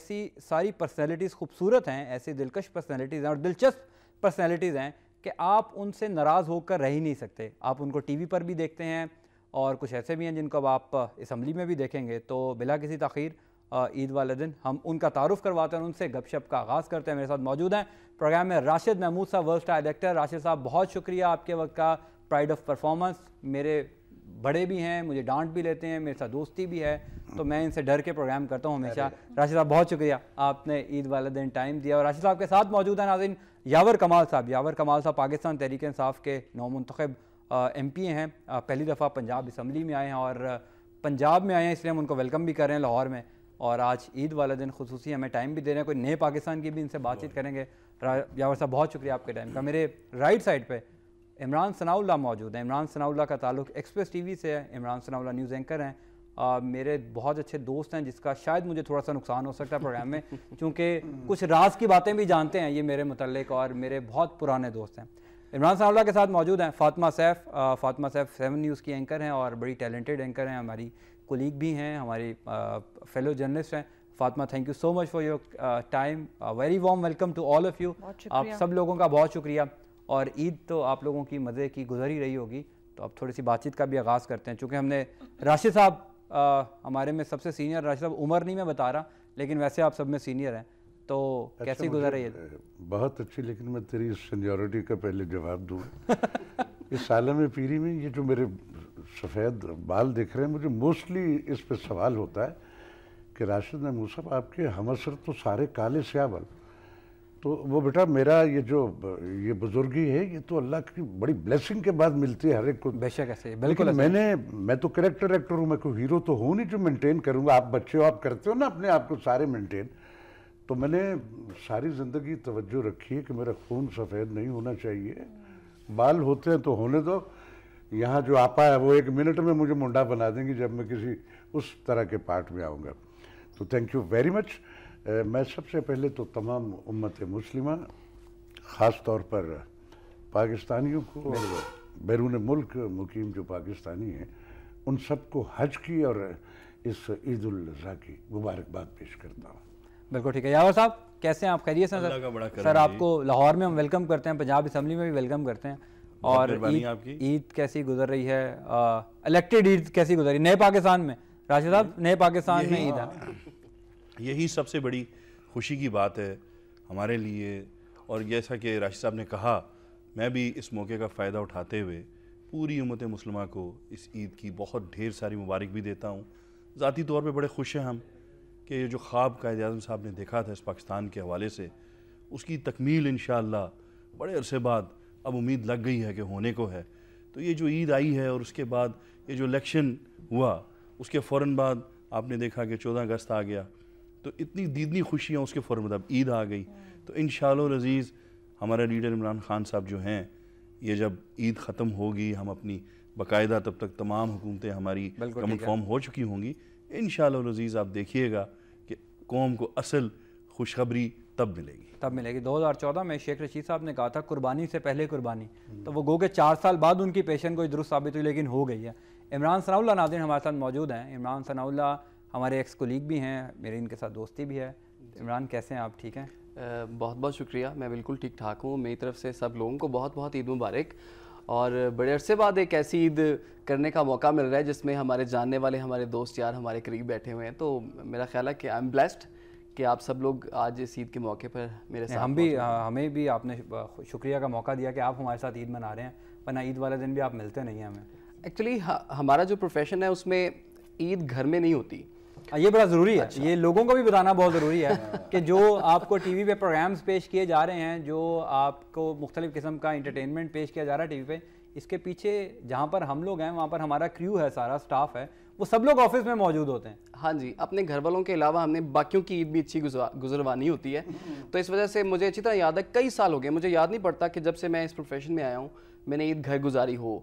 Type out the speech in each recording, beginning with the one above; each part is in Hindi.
ऐसी सारी पर्सनैलिटीज़ खूबसूरत हैं, ऐसी दिलकश पर्सनैलिटीज़ हैं और दिलचस्प पर्सनैलिटीज़ हैं कि आप उनसे नाराज़ होकर रह ही नहीं सकते। आप उनको टीवी पर भी देखते हैं और कुछ ऐसे भी हैं जिनको अब आप असम्बली में भी देखेंगे। तो बिला किसी तख़ीर ईद वाले दिन हम उनका तारुफ़ करवाते हैं और उनसे गपशप का आगाज़ करते हैं। मेरे साथ मौजूद हैं प्रोग्राम में राशिद महमूद साहब, वर्ल्ड स्टार एक्टर। राशिद साहब, बहुत शुक्रिया आपके वक्त का, प्राइड ऑफ परफॉर्मेंस। मेरे बड़े भी हैं, मुझे डांट भी लेते हैं, मेरे साथ दोस्ती भी है, तो मैं इनसे डर के प्रोग्राम करता हूँ हमेशा। राशिद साहब, बहुत शुक्रिया, आपने ईद वाले दिन टाइम दिया। और राशिद साहब के साथ मौजूद हैं नाज़रीन यावर कमाल साहब। यावर कमाल साहब पाकिस्तान तहरीक इंसाफ के नौमुंतखब MP हैं, पहली दफ़ा पंजाब असम्बली में आए हैं और पंजाब में आए हैं, इसलिए हम उनको वेलकम भी कर रहे हैं लाहौर में। और आज ईद वाले दिन खुसूसी हमें टाइम भी दे रहे हैं, कोई नए पाकिस्तान की भी इनसे बातचीत करेंगे। यावर साहब, बहुत शुक्रिया आपके टाइम का। मेरे राइट साइड पे इमरान सनाउल्लाह मौजूद हैं। इमरान सनाउल्लाह का ताल्लुक एक्सप्रेस TV से है। इमरान सनाउल्लाह न्यूज़ एंकर हैं, मेरे बहुत अच्छे दोस्त हैं, जिसका शायद मुझे थोड़ा सा नुकसान हो सकता है प्रोग्राम में, क्योंकि कुछ राज की बातें भी जानते हैं ये मेरे मुतल्लिक और मेरे बहुत पुराने दोस्त हैं। इमरान सनाउल्लाह के साथ मौजूद हैं फ़ातिमा सैफ। फ़ातिमा सैफ 7 न्यूज़ की एंकर हैं और बड़ी टैलेंटेड एंकर हैं, हमारी कोलीग भी हैं, हमारी फेलो जर्नलिस्ट हैं। Fatima, thank you so much for your time, very warm welcome to all of you. आप सब लोगों का बहुत शुक्रिया। और ईद तो आप लोगों की मज़े की गुजर ही रही होगी, तो अब थोड़ी सी बातचीत का भी आगाज़ करते हैं। चूँकि हमने राशिद साहब हमारे में सबसे सीनियर, राशिद साहब उम्र नहीं मैं बता रहा, लेकिन वैसे आप सब में सीनियर हैं, तो कैसी गुजर रही है? बहुत अच्छी, लेकिन मैं तेरी सीनियरिटी का पहले जवाब दूँ। इस सालम पीरी में ये जो मेरे सफ़ेद बाल दिख रहे हैं, मुझे मोस्टली इस पर सवाल होता है कि राशिद महमूद साहब, आपके हमअसर तो सारे काले स्याह बाल। तो वो बेटा, मेरा ये बुजुर्गी है, ये तो अल्लाह की बड़ी ब्लेसिंग के बाद मिलती है हर एक को। बेशक ऐसे, बिल्कुल। मैं तो कैरेक्टर एक्टर हूँ, मैं कोई हीरो तो हूँ नहीं जो मेंटेन करूँगा। आप बच्चे हो, आप करते हो ना अपने आप को सारे मेंटेन। तो मैंने सारी ज़िंदगी तवज्जो रखी है कि मेरा खून सफ़ेद नहीं होना चाहिए। बाल होते हैं तो होने दो। यहाँ जो आपा है वो 1 मिनट में मुझे मुंडा बना देंगी जब मैं किसी उस तरह के पार्ट में आऊँगा। तो थैंक यू वेरी मच। मैं सबसे पहले तो तमाम उम्मत मुस्लिमा, ख़ास तौर पर पाकिस्तानियों को और बैरून मुल्क मुकीम जो पाकिस्तानी हैं, उन सबको हज की और इस ईद उल अज़हा की मुबारकबाद पेश करता हूँ। बिल्कुल ठीक है। यावर साहब, कैसे हैं आप? खैरियत से सर? आपको लाहौर में हम वेलकम करते हैं, पंजाब असम्बली में भी वेलकम करते हैं। और ईद कैसी गुजर रही है? इलेक्टेड ईद कैसी गुजरी नए पाकिस्तान में? राशिद साहब, नए पाकिस्तान में ईद है, यही सबसे बड़ी खुशी की बात है हमारे लिए। और जैसा कि राशिद साहब ने कहा, मैं भी इस मौके का फ़ायदा उठाते हुए पूरी उम्मत मुस्लिमा को इस ईद की बहुत ढेर सारी मुबारक भी देता हूँ। ज़ाती तौर पे बड़े खुश हैं हम कि ये जो ख्वाब कायद-ए-आज़म साहब ने देखा था इस पाकिस्तान के हवाले से, उसकी तकमील इंशाअल्लाह बड़े अरसे बाद अब उम्मीद लग गई है कि होने को है। तो ये जो ईद आई है और उसके बाद ये जो इलेक्शन हुआ, उसके फ़ौरन बाद आपने देखा कि 14 अगस्त आ गया, तो इतनी दीदनी खुशियाँ उसके फ़ौरन बाद ईद आ गई। तो इंशाअल्लाह अज़ीज़ हमारे लीडर इमरान खान साहब जो हैं, ये जब ईद ख़त्म होगी, हम अपनी बाकायदा तब तक तमाम हुकूमतें हमारी कन्फर्म हो चुकी होंगी, इंशाअल्लाह अज़ीज़ आप देखिएगा कि कौम को असल खुशखबरी तब मिलेगी। 2014 में शेख रशीद साहब ने कहा था कुर्बानी से पहले कुर्बानी, तो वो गो के 4 साल बाद उनकी पेशन कोई दुरुस्त साबित हुई, लेकिन हो गई है। इमरान सनाउल्लाह नाज़रीन हमारे साथ मौजूद हैं। इमरान सनाउल्लाह हमारे एक्स कोलीग भी हैं, मेरे इनके साथ दोस्ती भी है। इमरान, कैसे हैं आप? ठीक हैं? बहुत बहुत शुक्रिया, मैं बिल्कुल ठीक ठाक हूँ। मेरी तरफ से सब लोगों को बहुत बहुत ईद मुबारक। और बड़े अरसे बाद एक ऐसी ईद करने का मौका मिल रहा है जिसमें हमारे जानने वाले, हमारे दोस्त यार हमारे करीब बैठे हुए हैं। तो मेरा ख्याल है कि आई एम ब्लेस्ड कि आप सब लोग आज इस ईद के मौके पर मेरे साथ। हमें भी आपने शुक्रिया का मौका दिया कि आप हमारे साथ ईद मना रहे हैं, वरना ईद वाले दिन भी आप मिलते नहीं हैं हमें। एक्चुअली हमारा जो प्रोफेशन है उसमें ईद घर में नहीं होती, ये बड़ा ज़रूरी है। अच्छा। ये लोगों को भी बताना बहुत ज़रूरी है कि जो आपको टीवी पे प्रोग्राम्स पेश किए जा रहे हैं, जो आपको मुख्तलिफ़ किस्म का इंटरटेनमेंट पेश किया जा रहा है टीवी पे, इसके पीछे जहाँ पर हम लोग हैं वहाँ पर हमारा क्रू है, सारा स्टाफ है, वो सब लोग ऑफिस में मौजूद होते हैं। हाँ जी, अपने घर वालों के अलावा हमने बाकियों की ईद भी अच्छी गुजरवानी होती है। तो इस वजह से मुझे अच्छी तरह याद है, कई साल हो गए, मुझे याद नहीं पड़ता कि जब से मैं इस प्रोफेशन में आया हूँ मैंने ईद घर गुजारी हो।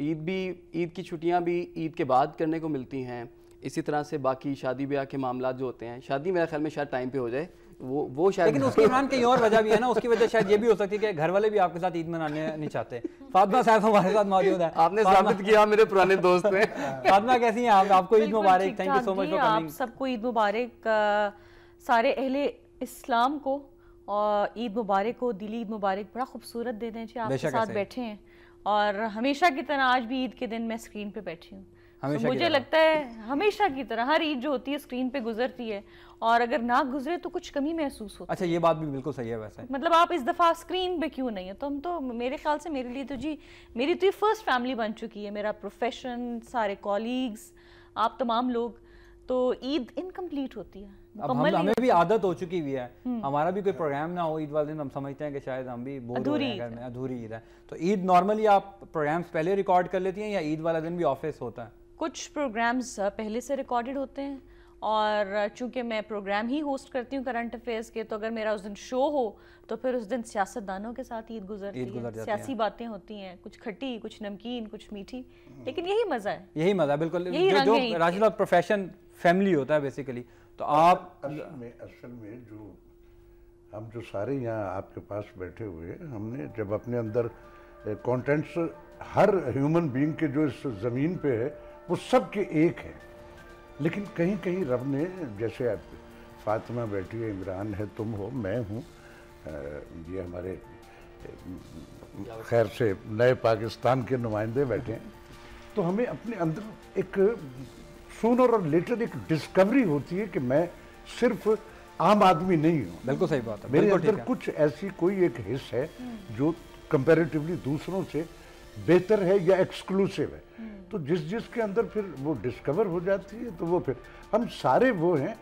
ईद की छुट्टियाँ भी ईद के बाद करने को मिलती हैं। इसी तरह से बाकी शादी ब्याह के मामला जो होते हैं, शादी मेरे ख्याल में शायद टाइम पे हो जाए, वो शायद, लेकिन उसकी इमरान कहीं और वजह भी है ना, उसकी वजह शायद ये भी हो सकती है कि घर वाले भी आपके साथ ईद मनाने नहीं चाहते। फातिमा साहब हमारे साथ मौजूद है। आपने साबित किया मेरे पुराने दोस्त हैं। फातिमा कैसी हैं आप? आपको ईद मुबारक, thank you so much for coming. आप सबको ईद मुबारक। सारे अहले इस्लाम को और ईद मुबारक हो, दिली ईद मुबारक। बड़ा खूबसूरत दिन है जी, आपके साथ बैठे हैं और हमेशा की तरह आज भी ईद के दिन मैं स्क्रीन पे बैठी हूँ। तो मुझे लगता है हमेशा की तरह हर ईद जो होती है स्क्रीन पे गुजरती है और अगर ना गुजरे तो कुछ कमी महसूस होती है। अच्छा, ये बात भी बिल्कुल सही है। वैसे मतलब आप इस दफ़ा स्क्रीन पे क्यों नहीं है? तो हम तो मेरे ख्याल से मेरे लिए तो जी मेरी तो ये फर्स्ट फैमिली बन चुकी है, मेरा प्रोफेशन, सारे कॉलीग्स, आप तमाम लोग। तो ईद इनकम्प्लीट होती है, अब हमें भी आदत हो चुकी हुई है। हमारा भी कोई प्रोग्राम ना हो ईद वाले दिन, हम समझते हैं कि शायद हम भी बोर हो रहे हैं घर में, अधूरी ईद है। तो ईद नॉर्मली आप प्रोग्राम्स पहले रिकॉर्ड कर लेती हैं या ईद वाला दिन भी ऑफिस होता है? कुछ प्रोग्राम्स पहले से रिकॉर्डेड होते हैं और चूंकि मैं प्रोग्राम ही होस्ट करती हूँ करंट अफेयर्स के, तो अगर मेरा उस दिन शो हो तो फिर उस दिन सियासतदानों के साथ ईद गुजरती है, सियासी बातें होती हैं, कुछ खट्टी, कुछ नमकीन, कुछ मीठी, लेकिन यही मज़ा है। यही मज़ा बिल्कुल, जो राशिदा प्रोफेशन फैमिली होता है बेसिकली। तो आप असल में जो हम जो सारे यहाँ आपके पास बैठे हुए हैं, हमने जब अपने अंदर कंटेंट्स हर ह्यूमन बीइंग के जो इस ज़मीन पे है वो सब के एक है, लेकिन कहीं कहीं रब ने, जैसे आप फातिमा बैठी है, इमरान है, तुम हो, मैं हूँ, ये हमारे खैर से नए पाकिस्तान के नुमाइंदे बैठे हैं, तो हमें अपने अंदर एक सूनर और लेटर एक डिस्कवरी होती है कि मैं सिर्फ आम आदमी नहीं हूँ। बिल्कुल सही बात है। मेरे अंदर कुछ ऐसी कोई एक हिस्सा है जो कंपैरेटिवली दूसरों से बेहतर है या एक्सक्लूसिव है। तो जिस के अंदर फिर वो डिस्कवर हो जाती है, तो वो फिर हम सारे वो हैं।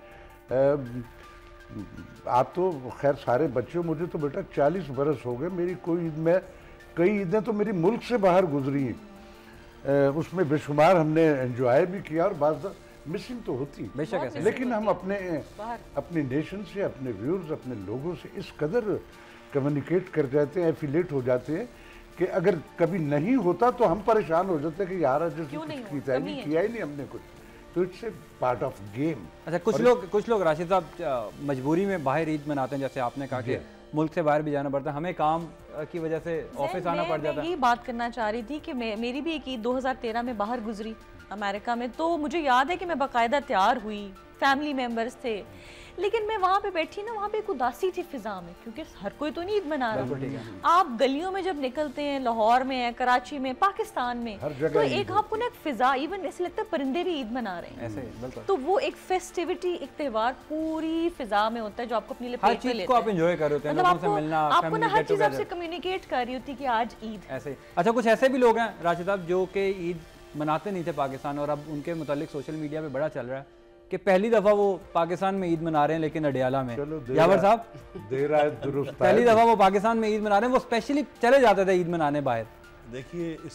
आप तो खैर सारे बच्चे, मुझे तो बेटा 40 बरस हो गए, मेरी कोई ईद में, कई ईदें तो मेरी मुल्क से बाहर गुजरी हैं, उसमें बेशुमार हमने एंजॉय भी किया और बात मिसिंग तो होती है, लेकिन हम अपने नेशन से, अपने व्यूअर्स, अपने लोगों से इस कदर कम्युनिकेट कर जाते हैं, एफिलेट हो जाते हैं कि अगर कभी नहीं होता तो हम परेशान हो जाते हैं कि यार जैसे कुछ किया ही नहीं हमने कुछ। तो it's a part of game. अच्छा, कुछ लोग राशिद साहब मजबूरी में बाहर ईद मनाते हैं, जैसे आपने कहा कि मुल्क से बाहर भी जाना पड़ता है, हमें काम की वजह से ऑफिस आना पड़ जाता है। यही बात करना चाह रही थी कि मेरी भी एक ईद 2013 में बाहर गुजरी अमेरिका में, तो मुझे याद है कि मैं बाकायदा तैयार हुई, फैमिली मेम्बर्स थे, लेकिन मैं वहाँ पे बैठी ना, वहाँ पे एक उदासी थी फिजा में, क्योंकि हर कोई तो नहीं ईद मना रहा। आप गलियों में जब निकलते हैं, लाहौर में है, कराची में, पाकिस्तान में, तो एक आपको ना एक फिजा, इवन ऐसे लगता है परिंदे भी ईद मना रहे हैं ऐसे। तो वो एक फेस्टिविटी, एक त्योहार पूरी फिजा में होता है जो आपको अपनी लपेट में लेता है। आप एंजॉय कर रहे होते हैं, आपको ना हर चीज आपसे कम्युनिकेट कर रही होती है कि आज ईद ऐसे। अच्छा, कुछ ऐसे भी लोग हैं राशिद साहब जो कि ईद मनाते नहीं थे पाकिस्तान, और अब उनके मुतालिक सोशल मीडिया पे बड़ा चल रहा है कि पहली दफ़ा वो पाकिस्तान में ईद मना रहे हैं, लेकिन अडियाला में। यावर साहब दे रहा है दुरुस्त, पहली दफ़ा वो पाकिस्तान में ईद मना रहे हैं, वो स्पेशली चले जाते थे ईद मनाने बाहर। देखिए, इस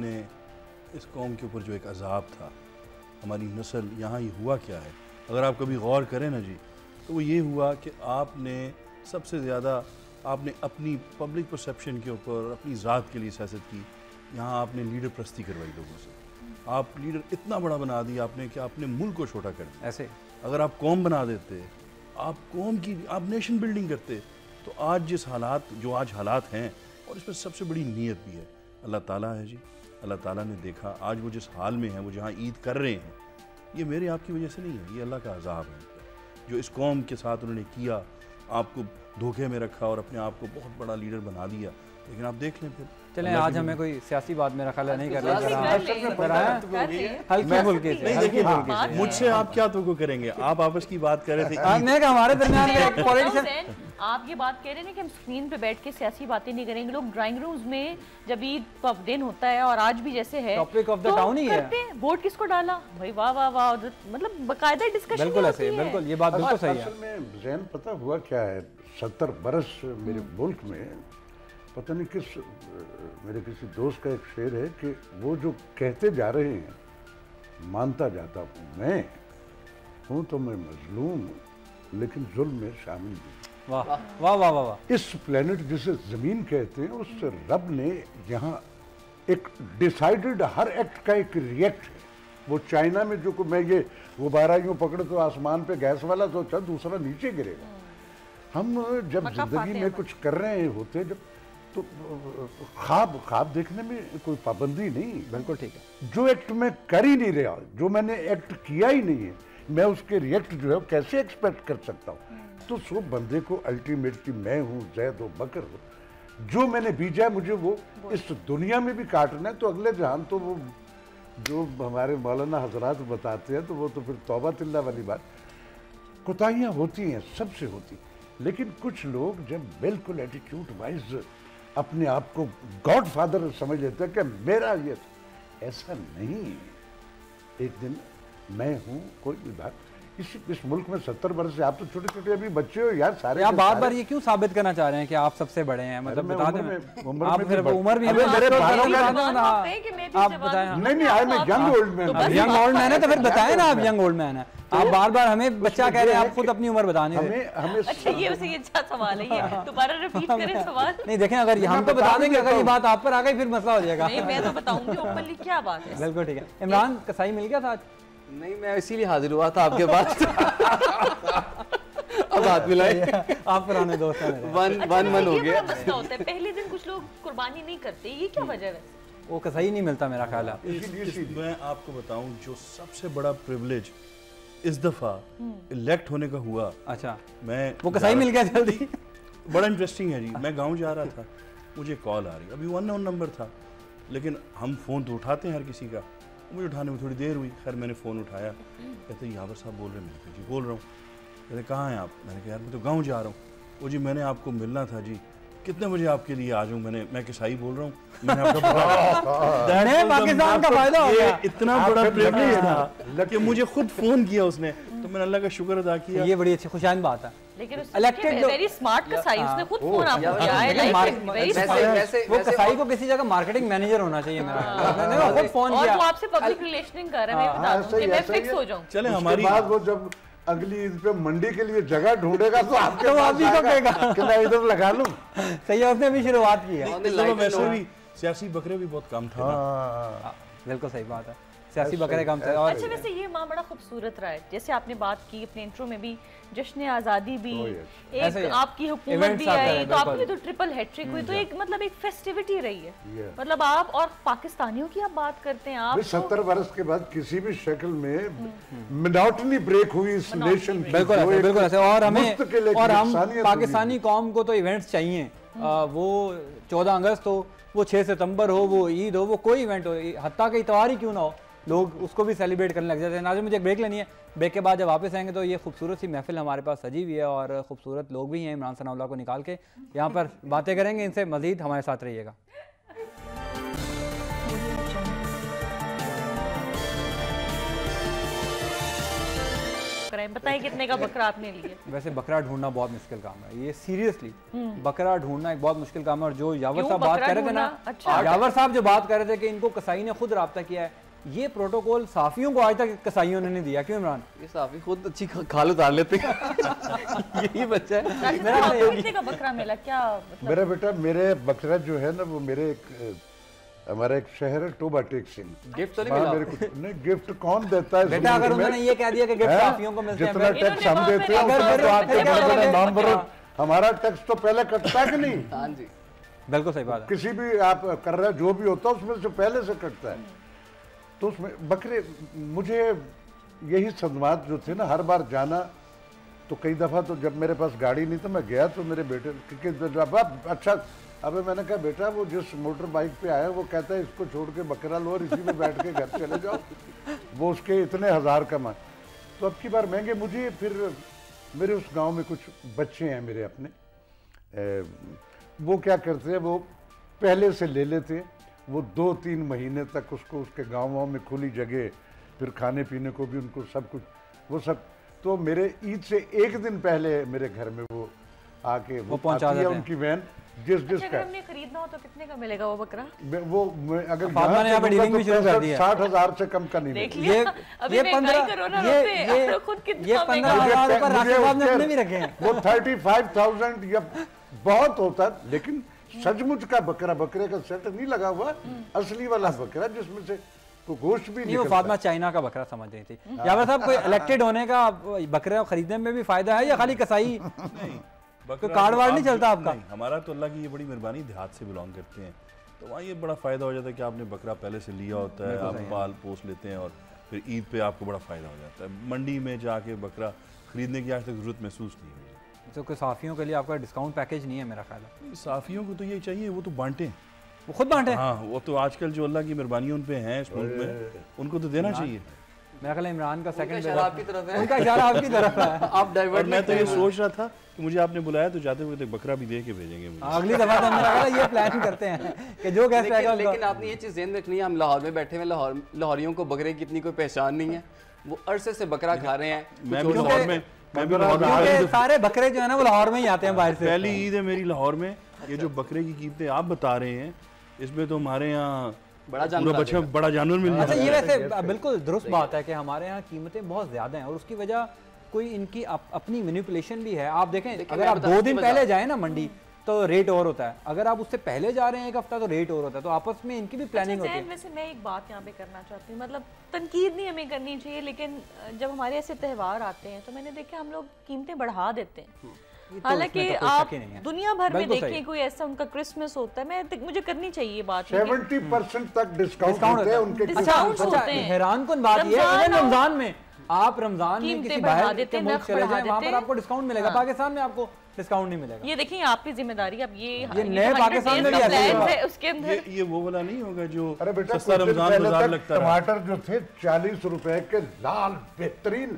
कौम के ऊपर जो एक अजाब था, हमारी नस्ल, यहाँ ये हुआ क्या है, अगर आप कभी गौर करें ना जी, तो वो ये हुआ कि आपने सबसे ज़्यादा आपने अपनी पब्लिक परसेप्शन के ऊपर, अपनी ज़ात के लिए सियासत की। यहाँ आपने लीडर प्रस्ती करवाई लोगों से, आप लीडर इतना बड़ा बना दिया आपने कि आपने मुल्क को छोटा कर दिया। ऐसे अगर आप कौम बना देते, आप कौम की, आप नेशन बिल्डिंग करते, तो आज जिस हालात, जो आज हालात हैं, और इसमें सबसे बड़ी नीयत भी है, अल्लाह ताला है जी। अल्लाह ताला ने देखा आज वो जिस हाल में हैं, वो जहाँ ईद कर रहे हैं, ये मेरे आपकी वजह से नहीं है, ये अल्लाह का अजाब है जो इस कौम के साथ उन्होंने किया। आपको धोखे में रखा और अपने आप को बहुत बड़ा लीडर बना दिया। लेकिन आप देख लें फिर। चलें, आज हमें कोई सियासी बात मेरा ख्याल नहीं कर रहे, मुझसे आप क्या तो करेंगे, आप आपस की बात कर रहे थे हमारे दरमियान। आप ये बात कह रहे हैं कि हम स्क्रीन पे बैठ के सियासी बातें नहीं करेंगे, लोग ड्राइंग रूम्स में जब ईद का दिन होता है, और आज भी जैसे है टॉपिक ऑफ द टाउन ही है, वोट किसको डाला भाई, वाह वाह वाह, मतलब बकायदा डिस्कशन। बिल्कुल ऐसे, बिल्कुल ये बात बिल्कुल सही है। असल में ज़ैन पता हुआ क्या है, 70 बरस मेरे मुल्क में, पता नहीं किस मेरे किसी दोस्त का एक शेर है कि वो जो कहते जा रहे हैं मानता जाता हूँ, मैं हूँ तो मैं मजलूम हूँ, लेकिन जुल्म में शामिल नहीं। वाह वाह वाह वाह। इस प्लेनेट जिसे ज़मीन कहते हैं, उस रब ने यहाँ एक डिसाइडेड, हर एक्ट का एक रिएक्ट है। वो चाइना में जो मैं ये गुब्बारा यूँ पकड़े तो आसमान पे गैस वाला तो चल, दूसरा नीचे गिरेगा। हम जब जिंदगी में कुछ कर रहे होते, जब तो ख्वाब देखने में कोई पाबंदी नहीं। बिल्कुल ठीक है। जो एक्ट मैं कर ही नहीं रहा, जो मैंने एक्ट किया ही नहीं है, मैं उसके रिएक्ट जो है वो कैसे एक्सपेक्ट कर सकता हूँ? तो सो बंदे को अल्टीमेटली मैं हूँ जैद व बकर, जो मैंने बीजा है मुझे वो इस दुनिया में भी काटना है, तो अगले जहान तो वो जो हमारे मौलाना हजरात बताते हैं तो वो तो फिर तौबा तिल्ला वाली बात। कोताहियाँ होती हैं, सबसे होती, लेकिन कुछ लोग जब बिल्कुल एटीट्यूड वाइज अपने आप को गॉड फादर समझ लेते हैं कि मेरा ये, ऐसा नहीं। एक दिन मैं हूँ, कोई भी बात, इस मुल्क में 70 वर्ष से, आप तो छोटे छोटे अभी बच्चे हो यार सारे। आप बार बार ये क्यों साबित करना चाह रहे हैं कि आप सबसे बड़े हैं? मतलब बता दें, आप फिर उम्र भी मेरे आप बताएं। नहीं आई मैं young old man. Young old man है तो फिर बताएं ना, आप यंग ओल्ड मैन है। आप बार बार हमें बच्चा कह रहे हैं, आप खुद अपनी उम्र बताने हमें। अच्छा ये वैसे ये अच्छा सवाल है, ये दोबारा रिपीट करें सवाल। नहीं देखें, अगर हम तो बता देंगे, अगर ये बात आप पर आ गई फिर मसला हो जाएगा। नहीं मैं तो बताऊंगी ओपनली क्या बात है। बिल्कुल ठीक है। इमरान कसाई मिल गया था आज? नहीं, मैं इसीलिए हाजिर हुआ था आपके पास। अब हाथ मिलाए। आप पुराने दोस्त हैं। वन हो गया। मसला होता है पहले दिन कुछ लोग कुर्बानी नहीं करते, ये क्या वजह है? वो कसाई नहीं मिलता मेरा ख्याल है। मैं आपको बताऊं, जो सबसे बड़ा प्रिविलेज इस दफा इलेक्ट होने का हुआ। अच्छा, मैं वो कसाई मिल गया जल्दी। बड़ा इंटरेस्टिंग है जी। मैं गांव जा रहा था, मुझे कॉल आ रही, अभी 1 नंबर था, लेकिन हम फ़ोन तो उठाते हैं हर किसी का, मुझे उठाने में थोड़ी देर हुई। खैर मैंने फ़ोन उठाया, कहते यावर साहब बोल रहे हैं। मैंने कहा जी बोल रहा हूँ। कहते कहाँ हैं आप? मैंने कहा यार मैं तो गाँव जा रहा हूँ। वो जी मैंने आपको मिलना था जी, कितने बजे आपके लिए आ जाऊँ? मैं कसाई बोल रहा हूँ। मैंने आपका पाकिस्तान का फायदा हो गया। इतना बड़ा प्रिविलेज था कि मुझे खुद फ़ोन किया उसने, तो मैंने अल्लाह का शुक्र अदा किया। ये बड़ी अच्छी खुशाइन बात है। लेकिन इलेक्टेड वेरी स्मार्ट कसाई, उसने खुद फोन आपको किया है। वो कसाई को किसी जगह मार्केटिंग मैनेजर होना चाहिए मेरा। खुद फोन किया और वो आपसे पब्लिक रिलेशनिंग कर रहा है, मैं बता दूं कि मैं फिक्स हो जाऊं। चले हमारी बात, वो जब अगली ईद पे मंडी के लिए जगह ढूंढेगा तो आपके तो आप ही को कहेगा कि मैं इधर लगा लूं। सही है, उसने भी शुरुआत की है। वैसे भी सियासी बकरे भी बहुत कम थे। बिल्कुल सही बात है, सियासी बकरे कम थे। और अच्छा वैसे ये माह बड़ा खूबसूरत रहा है, जैसे आपने बात की अपने इंट्रो में भी, जश्न आज़ादी भी, एक आपकी हुकूमत भी आई, तो आपकी तो ट्रिपल हैट्रिक हुई, तो एक मतलब एक फेस्टिविटी रही है। मतलब आप और पाकिस्तानियों की आप बात करते हैं, आप 70 वर्ष के बाद किसी भी शक्ल में मोनोटनी ब्रेक हुई इस नेशन की। बिल्कुल ऐसे। और हमें और हम पाकिस्तानी कौम को तो इवेंट्स चाहिए, वो 14 अगस्त हो, वो 6 सितंबर हो, वो ईद हो, वो कोई इवेंट हो, हत्ता का इतवार ही क्यों ना हो, लोग उसको भी सेलिब्रेट करने लग जाते हैं। नाज़रीन मुझे एक ब्रेक लेनी है, ब्रेक के बाद जब वापस आएंगे तो ये खूबसूरत सी महफिल हमारे पास सजी हुई है और खूबसूरत लोग भी हैं। इमरान सनाउल्लाह को निकाल के यहाँ पर बातें करेंगे, इनसे मज़ीद हमारे साथ रहिएगा। बताइए कितने का बकरा आपने लिया? वैसे बकरा ढूंढना बहुत मुश्किल काम है, ये सीरियसली बकरा ढूंढना एक बहुत मुश्किल काम है। और जो यावर साहब बात कर रहे थे ना, यावर साहब जो बात कर रहे थे कि इनको कसाई ने खुद रब्ता किया है, ये प्रोटोकॉल साफियों को आज तक कसाईयों ने नहीं दिया। क्यों इमरान? ये साफी खुद अच्छी खाल उतार लेते हैं। यही बच्चा है। कितने का बकरा मिला क्या? मेरा बेटा, मेरे बकरा जो है ना, वो मेरे हमारा एक शहर है टोबा टेक सिंह, गिफ्ट तो नहीं मिला? मेरे को नहीं, गिफ्ट कौन देता है बेटा? अगर उन्होंने ये कह दिया कि गिफ्ट साफियों को मिलते हैं, जितना टैक्स हम देते हैं उतना तो आपके बड़ा नाम भरो। हमारा टैक्स तो पहले कटता है कि नहीं? हाँ जी, बिल्कुल सही बात है। किसी भी आप कर रहे जो भी होता है उसमें से पहले से कटता है। तो उसमें बकरे, मुझे यही सदमात जो थे ना, हर बार जाना, तो कई दफ़ा तो जब मेरे पास गाड़ी नहीं तो मैं गया, तो मेरे बेटे क्योंकि अच्छा, अबे मैंने कहा बेटा वो जिस मोटर बाइक पे आया वो कहता है इसको छोड़ के बकरा लो और इसी में बैठ के घर चले जाओ, वो उसके इतने हज़ार कमा। तो अब की बार महंगे। मुझे फिर मेरे उस गांव में कुछ बच्चे हैं मेरे अपने, वो क्या करते हैं, वो पहले से ले लेते हैं, वो 2-3 महीने तक उसको उसके गाँव में खुली जगह, फिर खाने पीने को भी उनको सब कुछ वो सब। तो मेरे ईद से एक दिन पहले मेरे घर में वो आके वो पहुंचा देते हैं उनकी वैन। जिस अगर हमने खरीदना हो तो कितने का मिलेगा वो बकरा? वो अगर फातिमा ने यहाँ पे डीलिंग भी शुरू कर दी है। 60,000 से कम का नहीं मिलेगा। ये 15,000 रुपए राशिद साहब ने अपने भी रखे हैं। वो 35,000 या बहुत होता है, लेकिन सचमुच का बकरा, बकरे का सेट नहीं लगा हुआ, असली वाला बकरा जिसमें से तो गोश्त भी नहीं। वो फातिमा चाइना का बकरा समझ रही थी। यावर साहब, कोई इलेक्टेड होने का बकरा खरीदने में भी फायदा है या खाली कसाई? तो कार्ड वार्ड नहीं चलता आपका? नहीं, हमारा तो अल्लाह की ये बड़ी मेहरबानी, देहात से बिलोंग करते हैं, तो वहाँ ये बड़ा फ़ायदा हो जाता है कि आपने बकरा पहले से लिया होता है, आप पाल पोस लेते हैं और फिर ईद पे आपको बड़ा फ़ायदा हो जाता है। मंडी में जाके बकरा ख़रीदने की आज तक ज़रूरत महसूस नहीं हुई। तो कोई साफ़ियों के लिए आपका डिस्काउंट पैकेज नहीं है मेरा ख्याल है? साफ़ियों को तो ये चाहिए, वो तो बांटें, वो खुद बांटे। हाँ, वो तो आजकल जो अल्लाह की मेहरबानी उन पे है इस मुल्क में, उनको तो देना चाहिए। मेरा ख्याल है इमरान का सेकंड इशारा आपकी तरफ है। उनका इशारा आपकी तरफ है। आप डाइवर्ट। मैं तो ये सोच रहा था कि मुझे आपने बुलाया तो जाते हुए एक बकरा भी दे के भेजेंगे मुझे। अगली दफा तो मेरा ख्याल है ये प्लान करते हैं कि जो गेस्ट आएगा लेकिन आपने ये चीज़ ध्यान रखनी है, हम लाहौर में बैठे हुए लाहौरियों को बकरे की इतनी कोई पहचान नहीं है, वो अरसे से बकरा खा रहे हैं। मैं भी लाहौर में क्योंकि सारे बकरे जो है ना वो लाहौर में ही आते हैं बाहर से। पहली ईद है मेरी लाहौर में। ये जो बकरे की कीमतें आप बता रहे हैं, इसमें तो हमारे यहाँ बड़ा जानवर बड़ा जानवर मिल अच्छा, जाता है। ये वैसे बिल्कुल दुरुस्त बात है कि हमारे यहाँ कीमतें बहुत ज़्यादा हैं और उसकी वजह कोई इनकी अपनी मैनिपुलेशन भी है। आप देखें अगर आप 2 दिन पहले जाएं ना मंडी तो रेट और होता है, अगर आप उससे पहले जा रहे हैं 1 हफ्ता तो रेट और होता है, तो आपस में इनकी भी प्लानिंग होती है। वैसे मैं एक बात यहाँ पे करना चाहती हूँ, मतलब तनकीद नहीं हमें करनी चाहिए, लेकिन जब हमारे ऐसे त्यौहार आते हैं तो मैंने देखा हम लोग कीमतें बढ़ा देते हैं। हालांकि आप दुनिया भर में देखिए कोई ऐसा उनका क्रिसमस होता है, मुझे करनी चाहिए बात। 70% तक डिस्काउंट होते हैं उनके। अच्छा, हैरान कौन बात ये है रमजान में आप रमजान में किसी बाहर के मुल्क चले जाएं वहां पर आपको डिस्काउंट मिलेगा, पाकिस्तान में आपको डिस्काउंट नहीं मिलेगा। ये देखिए आपकी जिम्मेदारी, अब ये नए पाकिस्तान में भी ऐसा है। उसके अंदर ये वो वाला नहीं होगा जो अरे बेटा सस्ता रमजान बाजार लगता है। टमाटर जो थे 40 रुपए के लाल बेहतरीन,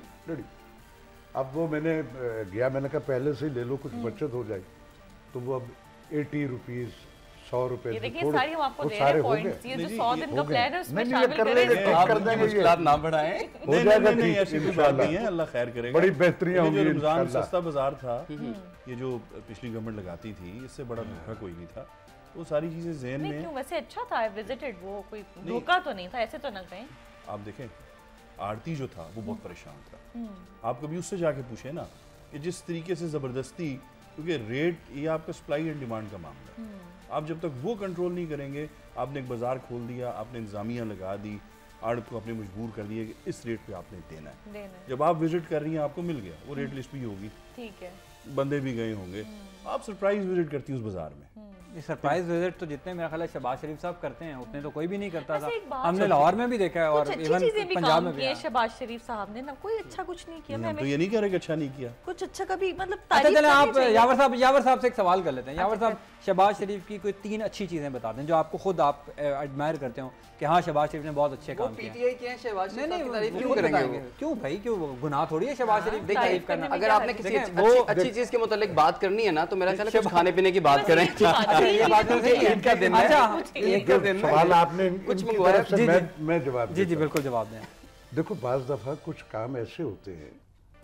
अब वो मैंने गया, मैंने कहा पहले से ही ले लो कुछ बचत हो जाएगी, तो वो अब 80 रुपीज 100 रुपए ये देखिए सारी हम आपको दे रहे हैं पॉइंट्स, ये जो 100 दिन का प्लान है उसमें शामिल कर करें। लेंगे, आप कर देंगे, मुश्किलात ना बढ़ाएं। हो जाएगा नहीं, ठीक, ऐसी कोई बात नहीं है, अल्लाह खैर करेगा। बड़ी बेहतरियां ये जो होंगी रमजान इंशाल्लाह। सस्ता बाजार था, ये जो पिछली गवर्नमेंट लगाती थी, इससे बड़ा धोखा कोई नहीं था। वो सारी चीजें ज़हन नहीं में। क्यों, वैसे अच्छा था, आई विजिटेड, वो कोई धोखा तो नहीं था, ऐसे तो ना कहें। आप देखें आरती जो था वो बहुत परेशान था। आप कभी उससे जाके पूछे ना कि जिस तरीके से ज़बरदस्ती, क्योंकि रेट ये आपका सप्लाई एंड डिमांड का मामला है, आप जब तक वो कंट्रोल नहीं करेंगे, आपने एक बाजार खोल दिया, आपने इंतजामिया लगा दी, आड़त को आपने मजबूर कर दिया कि इस रेट पे आपने देना है। जब आप विजिट कर रही हैं आपको मिल गया, वो रेट लिस्ट भी होगी, ठीक है, बंदे भी गए होंगे, आप सरप्राइज विजिट करती हैं उस बाजार में। ये सरप्राइज विजिट तो जितने मेरा ख्याल है शहबाज शरीफ साहब करते हैं उतने तो कोई भी नहीं करता था। वैसे एक बात हमने लाहौर में भी देखा है और कुछ इवन अच्छी चीजें भी पंजाब काम में की भी है है। शहबाज शरीफ साहब ने ना, कोई अच्छा कुछ नहीं किया। हम तो ये नहीं कह रहे कि अच्छा नहीं किया, कुछ अच्छा कभी मतलब अच्छा तारीफ चलें, आप करनी चाहिए। यावर साहब से एक सवाल कर लेते हैं। यावर साहब, शहबाज शरीफ की कोई 3 अच्छी चीज़ें बता दें जो आपको खुद आप एडमायर करते हो कि हाँ शहबाज शरीफ ने बहुत अच्छे काम किए। पीटीआई के हैं, शहबाज शरीफ नहीं की नहीं तारीफ वो क्यों खुद करेंगे बताएंगे। वो? क्यों भाई, क्यों गुनाह थोड़ी है शहबाज शरीफ की तारीफ करना। करने में अगर क्या आपने हर्ज किसी है? अच्छी चीज के मुतालिक बात करनी है ना, तो मेरा ख्याल है कुछ खाने पीने की बात करें। ये बात तो सही है। ईद का दिन है। अच्छा, ईद का दिन है। सवाल आपने कुछ इनकी मंगवाया? तरफ से जी, मैं जवाब जी देता हूं। बिल्कुल जवाब दें। देखो बाज दफा कुछ काम ऐसे होते हैं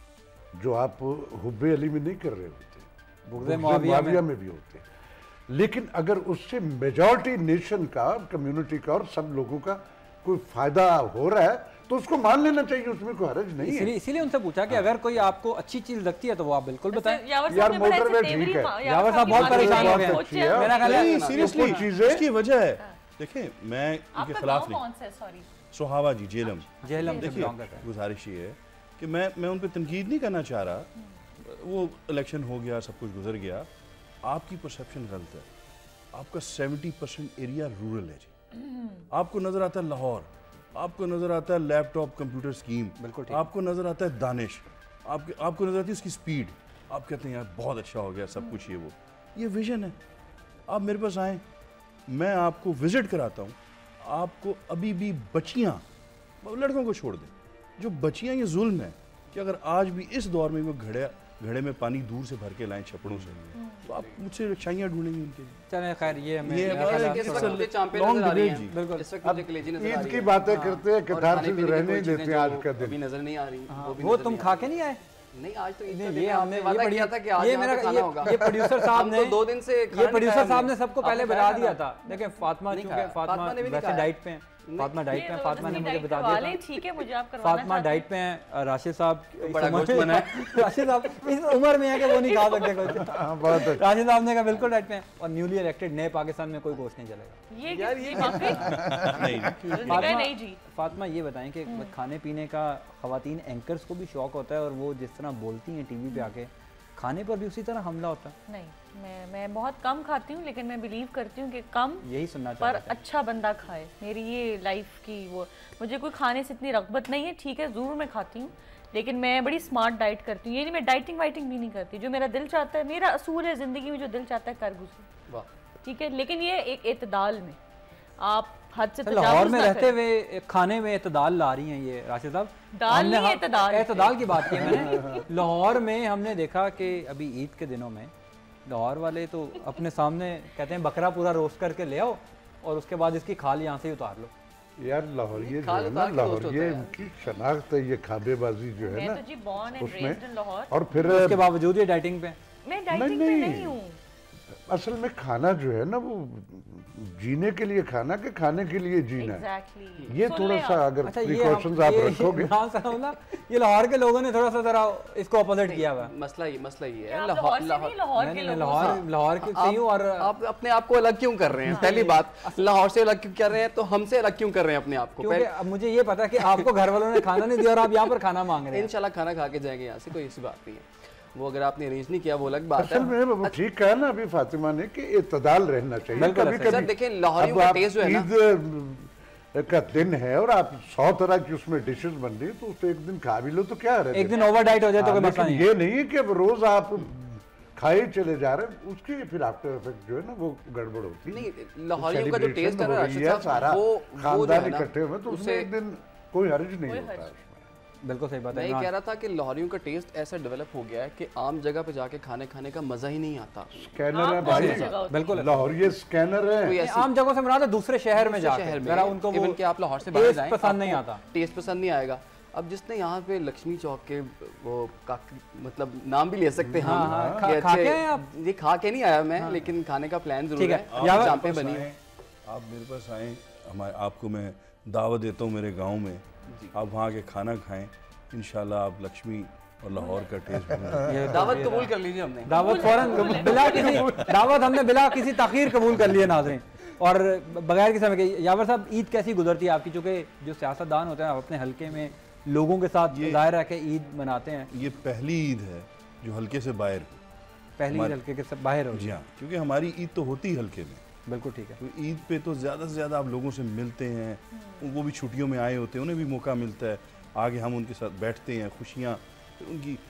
जो आप हुब्बे अली में नहीं कर रहे होते, बुग़्ज़े मुआविया मुआविया में भी होते हैं, लेकिन अगर उससे मेजॉरिटी नेशन का, कम्युनिटी का और सब लोगों का कोई फायदा हो रहा है तो उसको मान लेना चाहिए, उसमें कोई हर्ज नहीं है। इसीलिए उनसे पूछा कि अगर कोई आपको अच्छी चीज लगती है तो वो आप बिल्कुल बताएं। यार मोटरवे ठीक है, यावर साहब बहुत परेशान हो गए। अच्छी है। मेरा ख्याल है नहीं, कुछ सीरियसली चीजें इसकी वजह है, देखिए मैं इनके खिलाफ नहीं। कौन सा है? सॉरी, सोहावा जी, जेलम। जेहलम से देखिए बिलोंग करता है। गुजारिश ये है कि मैं उन पर तनकीद नहीं करना चाह रहा, वो इलेक्शन हो गया, सब कुछ गुजर गया, आपकी परसेप्शन गलत है। आपका 70% एरिया रूरल है जी। आपको नजर आता है लाहौर, आपको नजर आता है लैपटॉप कंप्यूटर स्कीम, बिल्कुल ठीक। आपको नजर आता है दानिश, आपको नजर आती है उसकी स्पीड, आप कहते हैं यार बहुत अच्छा हो गया सब कुछ, ये विजन है। आप मेरे पास आए, मैं आपको विजिट कराता हूँ, आपको अभी भी बच्चियाँ, लड़कों को छोड़ दें, जो बच्चियाँ, ये जुल्म है कि अगर आज भी इस दौर में वो घड़े में पानी दूर से भर के लाएं छपड़ों से, तो आप मुझसे अच्छाइयाँ ढूंढेंगे उनके लिए। चलें खैर, ये हमें ये मेरा ख्याल है इस थोड़ा- वक्त मुझे चांपे long नजर आ रही debate जी। हैं। बिल्कुल। इस वक्त मुझे कलेजी नजर आ ईद रही की है। बातें करते हैं, और किताब खाने से पीने की रहने कोई ही चीजें देते हैं आज जो का अभी दिन। नजर नहीं आ रही, वो भी वो नजर तुम नहीं आ खा रही। के नहीं आए? नहीं, आज तो ईद का नहीं, दिन ये है, हमने आपने वादा किया था कि आज ये यहाँ मेरा पे खाना होगा। ये प्रोड्यूसर साहब हम ने तो 2 दिन से खाना ये नहीं प्रोड्यूसर खाया साहब हमने। ने सबको पहले आपने बता खाया दिया खाना? था। देखिए फातिमा, नहीं चूंकि खाया। फातिमा फातिमा ने भी नहीं वैसे खाया। डाइट पे हैं, फातिमा डाइट पे हैं, फातिमा ने मुझे बता करवा दिया लें, था। ठीक है, मुझे आप करवाना फातिमा चाहते डाइट पे हैं, राशिद साहब इस बड़ा उम्र गोश्त में- बना है। राशिद साहब इस उम्र में है कि वो नहीं खा सकते कुछ। हाँ, बहुत अच्छा। राशिद साहब ने कहा बिल्कुल डाइट पे हैं, और न्यूली इलेक्टेड नए पाकिस्तान में कोई गोश्त नहीं चलेगा। हैं। यार, ये ये वाकई नहीं, उसने कहा नहीं जी। फातिमा ये बताएं कि खाने पीने का खवातीन एंकर्स को भी शौक होता है और वो जिस तरह बोलती हैं टीवी पे आके, खाने पर भी उसी तरह हमला होता है? नहीं, मैं बहुत कम खाती हूँ, लेकिन मैं बिलीव करती हूँ कि कम यही सुनना पर चाहता अच्छा बंदा खाए। मेरी ये लाइफ की वो, मुझे कोई खाने से इतनी रग़बत नहीं है, ठीक है ज़रूर मैं खाती हूँ, लेकिन मैं बड़ी स्मार्ट डाइट करती हूँ। ये नहीं मैं डाइटिंग वाइटिंग भी नहीं करती, जो मेरा दिल चाहता है, मेरा असूल है ज़िंदगी में, जो दिल चाहता है कर गुजरे। वाह, ठीक है, लेकिन ये एक एतदाल में, आप हद से लाहौर तजावुज़ में ना रहते करें। हुए खाने में एतदाल ला रही हैं ये राशिद साहब। दाल हमने नहीं, एतदाल है। एतदाल की बात की है मैंने। लाहौर में हमने देखा कि अभी ईद के दिनों में लाहौर वाले तो अपने सामने कहते हैं बकरा पूरा रोस्ट करके ले आओ और उसके बाद इसकी खाल यहाँ से ही उतार लो। यार लाहौरिये जो खाल है ना, उतार के रोस्ट होता लाहौरिये है। इनकी शनाख्त है, ये खाबेबाजी जो है मैं ना तो जी बॉर्न एंड उसमें। Raised in Lahore. और फिर उसके बावजूद ये डाइटिंग पे। मैं डाइटिंग पे नहीं। नहीं हूँ। असल में खाना जो है ना वो जीने के लिए खाना के खाने के लिए जीना है। एग्जैक्टली। ये थोड़ा सा अगर अच्छा प्रिकॉशंस आप रखोगे। इमरान साहब ना, ये लाहौर के लोगों ने थोड़ा सा जरा इसको अपोजिट किया हुआ है। मसला ये है लाहौर से नहीं, लाहौर के नहीं, लोगों से। लाहौर के सही हूँ। और आप अपने आप को अलग क्यों कर रहे हैं? पहली बात, लाहौर से अलग क्यों कर रहे हैं, तो हमसे अलग क्यों कर रहे हैं अपने आप को? क्योंकि अब मुझे ये पता है कि आपको घर वालों ने खाना नहीं दिया और आप यहाँ पर खाना मांग रहे हैं। इंशाल्लाह खाना खा के जाएंगे यहाँ से, कोई ऐसी बात नहीं है। वो अगर आपने अरेंज नहीं किया वो अलग बात असल है। में वो ठीक कहा ना अभी फातिमा ने कि इत्तेदाल रहना चाहिए। बिल्कुल कभी सर, कभी देखिए, लाहौरियों अब का आप टेस्ट जो है ना, ईद का दिन है और आप 100 तरह की उसमें डिशेस बन रही है, तो उससे एक दिन खा भी लो तो क्या है। एक दिन ओवर डाइट हो जाए तो कोई मसला नहीं है। ये नहीं है कि अब रोज आप खाए चले जा रहे हैं, उसके फिर आफ्टर इफेक्ट जो है ना वो गड़बड़ होती है। नहीं, लाहौरियों का जो Celebration टेस्ट है ना हो रही राशिद साहब, सारा वो जो खानदान है ना, इकट्ठे हुए तो उसमें उससे एक दिन कोई हर्ज नहीं होता है। बिल्कुल सही बात मैं है। ये कह रहा था कि लाहौरियों का टेस्ट ऐसा डेवलप हो गया है कि आम जगह पे जाके खाने खाने का मजा ही नहीं आता। स्कैनर है आप भाई, कौन सी जगह होती है? बिल्कुल लाहौरिये स्कैनर कोई है। नहीं, ऐसी आम जगहों से मुराद है दूसरे शहर में दूसरे जाकर शहर में जरा उनको वो इवन कि आप लाहौर से बाहर टेस्ट जाएं, पसंद नहीं आपको आता। टेस्ट पसंद नहीं आएगा। अब जिसने यहाँ पे लक्ष्मी चौक के वो मतलब नाम भी ले सकते हैं हाँ, हम हाँ, कि खा अच्छे- के आए आप? ये खा के नहीं आया मैं, लेकिन खाने का प्लान जरूर ठीक है। है। या चांपे पास बनी आएं, आप मेरे पास आएँ, आपको मैं दावत देता हूँ मेरे गांव में, आप वहाँ के खाना खाएं, इंशाल्लाह आप लक्ष्मी और लाहौर का टेस्ट ये तो- दावत कबूल कर लीजिए हमने। दावत फौरन बिला किसी दावत हमने बिला किसी ताखीर कबूल कर लिए नाज़रीन। और बगैर किसी समय के यावर साहब, ईद कैसी गुजरती है आपकी? चूँकि जो सियासतदान होते हैं आप अपने हल्के में लोगों के साथ जाहिर है कि ईद मनाते हैं। ये पहली ईद है जो हल्के से बाहर हो। पहली ईद हल्के के सब बाहर हो। जी हाँ, क्योंकि हमारी ईद तो होती ही हल्के में। बिल्कुल ठीक है। तो ईद पे तो ज़्यादा से ज़्यादा आप लोगों से मिलते हैं, वो भी छुट्टियों में आए होते हैं, उन्हें भी मौका मिलता है, आगे हम उनके साथ बैठते हैं, खुशियाँ, उनकी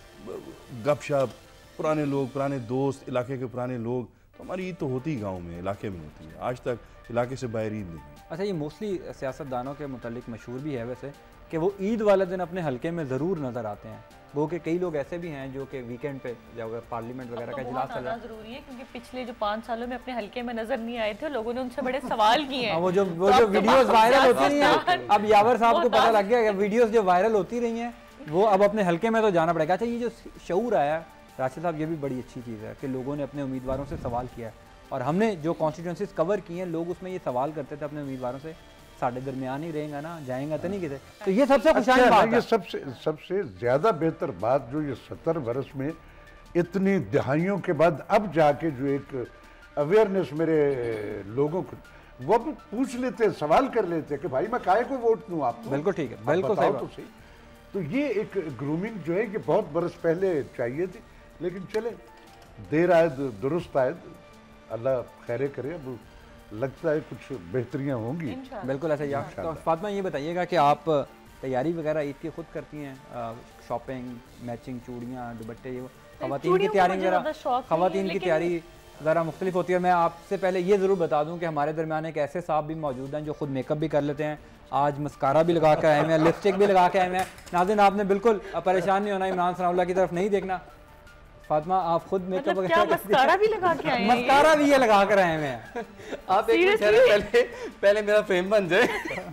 गपशप, पुराने लोग, पुराने दोस्त, इलाके के पुराने लोग। तो हमारी ईद तो होती ही गाँव में, इलाके में होती है, आज तक इलाके से बाहर ईद नहीं हुई। अच्छा, ये मोस्टली सियासतदानों के मुतालिक मशहूर भी है वैसे कि वो ईद वाले दिन अपने हल्के में ज़रूर नज़र आते हैं। वो कि कई लोग ऐसे भी हैं जो कि वीकेंड पे जब पार्लियामेंट वगैरह का इजलास चल रहा है, जरूरी है, क्योंकि पिछले जो 5 सालों में अपने हल्के में नजर नहीं आए थे, लोगों ने उनसे बड़े सवाल किए हैं। हाँ, वो जो तो वीडियोस वायरल होती रही हैं, सियासतदान अब यावर साहब को बहुत पता लग गया कि वीडियोस जो वायरल होती रही हैं वो अब अपने हल्के में तो जाना पड़ेगा। अच्छा, ये जो शऊर आया है राशिद साहब, ये भी बड़ी अच्छी चीज़ है कि लोगों ने अपने उम्मीदवारों से सवाल किया है, और हमने जो कॉन्स्टिट्यूंसीज कवर की हैं लोग उसमें ये सवाल करते थे अपने उम्मीदवारों से, साढ़े दरमियान ही रहेगा ना, जाएगा तो नहीं किसे। तो ये सबसे खुशहाल अच्छा, बात ये है। सबसे ज्यादा बेहतर बात जो ये 70 वर्ष में इतनी दहाइयों के बाद अब जाके जो एक अवेयरनेस मेरे लोगों को, वो अब पूछ लेते हैं, सवाल कर लेते हैं कि भाई मैं काहे को वोट दूं आपको। बिल्कुल ठीक है, आप बिल्कुल बताओ सही तो बात। सही। तो ये एक ग्रूमिंग जो है कि बहुत बरस पहले चाहिए थी, लेकिन चले देर आए दुरुस्त आए, अल्लाह खैरे करे। अब लगता है कुछ बेहतरियां होंगी। बिल्कुल ऐसा ही। तो फातिमा, ये बताइएगा कि आप तैयारी वगैरह ईद की खुद करती हैं? शॉपिंग, मैचिंग चूड़ियाँ, दुपट्टे, ये खवातीन की चूड़ियों का तैयारी मुझे वगैरह, ज़्यादा शौक नहीं है, खवातीन की लेकिन- तैयारी ज़रा मुख्तलिफ होती है। मैं आपसे पहले ये ज़रूर बता दूं कि हमारे दरमियान एक ऐसे साहब भी मौजूद हैं जो खुद मेकअप भी कर लेते हैं। आज मस्कारा भी लगा के आए हैं, लिपस्टिक भी लगा के आए हैं। नाज़रीन, आपने बिल्कुल परेशान नहीं होना, इमरान सनाउल्लाह की तरफ नहीं देखना। फातिमा, आप खुद मेकअप मतलब क्या मस्कारा भी लगा के आए हैं? मस्कारा भी ये लगा कर आए हुए हैं। आप एक मिनट ठहरे, पहले मेरा फ्रेम बन जाए।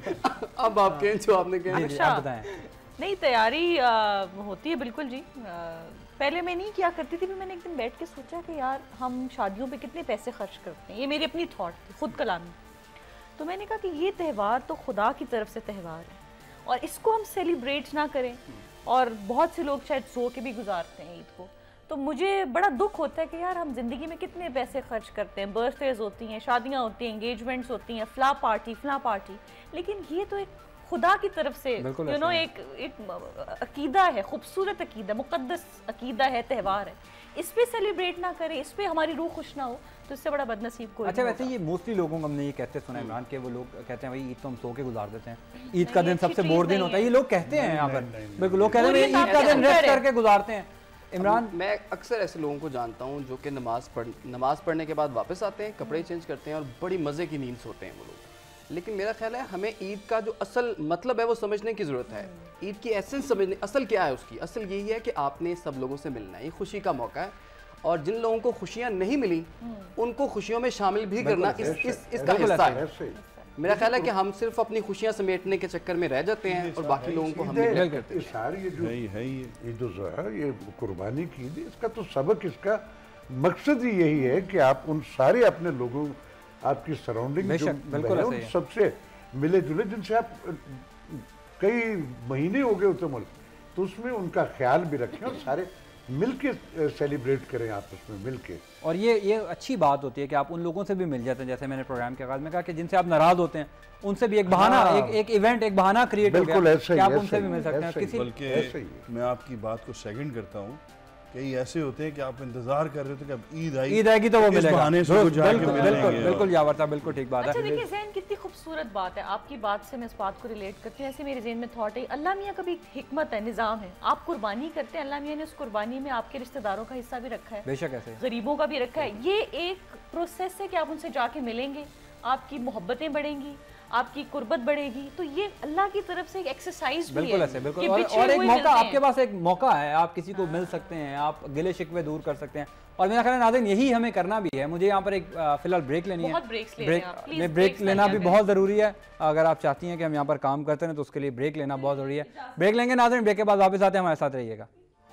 अब आप कहें जो आपने कहा। जी, आप बताएं। नहीं, तैयारी होती है बिल्कुल जी। पहले मैं नहीं किया करती थी, फिर मैंने एक दिन बैठ के सोचा कि यार हम शादियों पे कितने पैसे खर्च करते हैं। ये मेरी अपनी थॉट थी, खुद कलामी। तो मैंने कहा कि ये त्यौहार तो खुदा की तरफ से त्यौहार है और इसको हम सेलिब्रेट ना करें। और बहुत से लोग शायद सो के भी गुजारते हैं ईद को। तो मुझे बड़ा दुख होता है कि यार हम ज़िंदगी में कितने पैसे खर्च करते हैं, बर्थडेज होती हैं, शादियाँ होती हैं, एंगेजमेंट्स होती हैं, फ़ला पार्टी, लेकिन ये तो एक खुदा की तरफ से बिल्कुल यू नो ऐसा एक अकीदा है, खूबसूरत अकीदा, मुकद्दस अकीदा है, त्यौहार है, इस पे सेलिब्रेट ना करें, इस पे हमारी रूह खुश ना हो, तो इससे बड़ा बदनसीब कोई अच्छा नहीं वैसे होगा। ये मोस्टली लोगों को हमने ये कहते सुना है इमरान के, वो लोग कहते हैं भाई ईद तो हम सो के गुजार देते हैं, ईद का नहीं, दिन अच्छी सबसे चीज़ बोर दिन नहीं होता है, है। ये लोग कहते हैं यहाँ पर, नहीं, बिल्कुल लोग कहते हैं बोरियत भाई ईद का आपके दिन रेस्ट अंदर है। करके गुजारते हैं। इमरान मैं अक्सर ऐसे लोगों को जानता हूँ जो कि नमाज पढ़ने के बाद वापस आते हैं, कपड़े चेंज करते हैं और बड़ी मज़े की नींद सोते हैं वो लोग। लेकिन मेरा ख्याल है हमें ईद का जो असल मतलब है वो समझने की ज़रूरत है। ईद की एसेंस समझने, असल क्या है उसकी, असल यही है कि आपने सब लोगों से मिलना है, ये खुशी का मौका है, और जिन लोगों को खुशियाँ नहीं मिली उनको खुशियों में शामिल भी करना इसका हिस्सा है। ऐसे मेरा ख्याल है कि हम सिर्फ अपनी खुशियाँ समेटने के चक्कर में रह जाते हैं और बाकी लोगों को हम नहीं करते। ये सारी ये जो है ये जो है ये कुर्बानी की ईद, इसका तो सबक, इसका मकसद ही यही है कि आप उन सारे अपने लोगों, आपकी सराउंडिंग जो बेशक, बिल्कुल है, ऐसे उन ही है। सबसे मिले जुले, जिनसे आप कई महीने हो गए होते मुल्क, तो उसमें उनका ख्याल भी रखें और सारे मिलके सेलिब्रेट करें आपस में मिलके। और ये अच्छी बात होती है कि आप उन लोगों से भी मिल जाते हैं, जैसे मैंने प्रोग्राम के आगाज में कहा कि जिनसे आप नाराज होते हैं उनसे भी एक बहाना, हाँ। एक इवेंट, एक बहाना क्रिएट हो बिल्कुल गया ऐसे कि ही, आप ऐसे उनसे भी ही, मिल सकते हैं ऐसे ही। किसी बल्कि ऐसे ही है। मैं आपकी बात को सेकंड करता हूँ, कई ऐसे होते हैं कि आप इंतजार कर रहे थे कि अब ईद आई, ईद आएगी तो वो इस मिलेगा। बहाने से वो जाके बिल्कुल मिलेंगे बिल्कुल और- बिल्कुल यावर साहब, बिल्कुल ठीक बात अच्छा है। देखिए ज़हन कितनी खूबसूरत बात है, आपकी बात से मैं इस बात को रिलेट करती हूँ। ऐसे मेरे ज़हन में थॉट है, अल्लाह मियाँ का भी एक हिकमत है, निज़ाम है। आप कुर्बानी करते हैं, अल्लाह मियाँ ने उस कुर्बानी में आपके रिश्तेदारों का हिस्सा भी रखा है, बेशक ऐसे गरीबों का भी रखा है। ये एक प्रोसेस है कि आप उनसे जाके मिलेंगे, आपकी मोहब्बतें बढ़ेंगी, आपकी कुर्बत बढ़ेगी, तो ये अल्लाह की तरफ से एक एक्सरसाइज भी बिल्कुल है ऐसे, बिल्कुल। कि और बिछड़े एक हुए मौका, मिलते हैं। आपके पास एक मौका है, आप किसी को मिल सकते हैं, आप गिले शिकवे दूर कर सकते हैं। और मेरा ख्याल है नाज़रीन यही हमें करना भी है। मुझे यहाँ पर एक फिलहाल ब्रेक लेनी है, बहुत breaks ले रहे हैं आप, please ब्रेक breaks ना लेना भी करें। बहुत ज़रूरी है। अगर आप चाहती हैं कि हम यहाँ पर काम करते हैं तो उसके लिए ब्रेक लेना बहुत ज़रूरी है। ब्रेक लेंगे नाज़रीन, ब्रेक के बाद वापस आते हैं, हमारे साथ रहिएगा।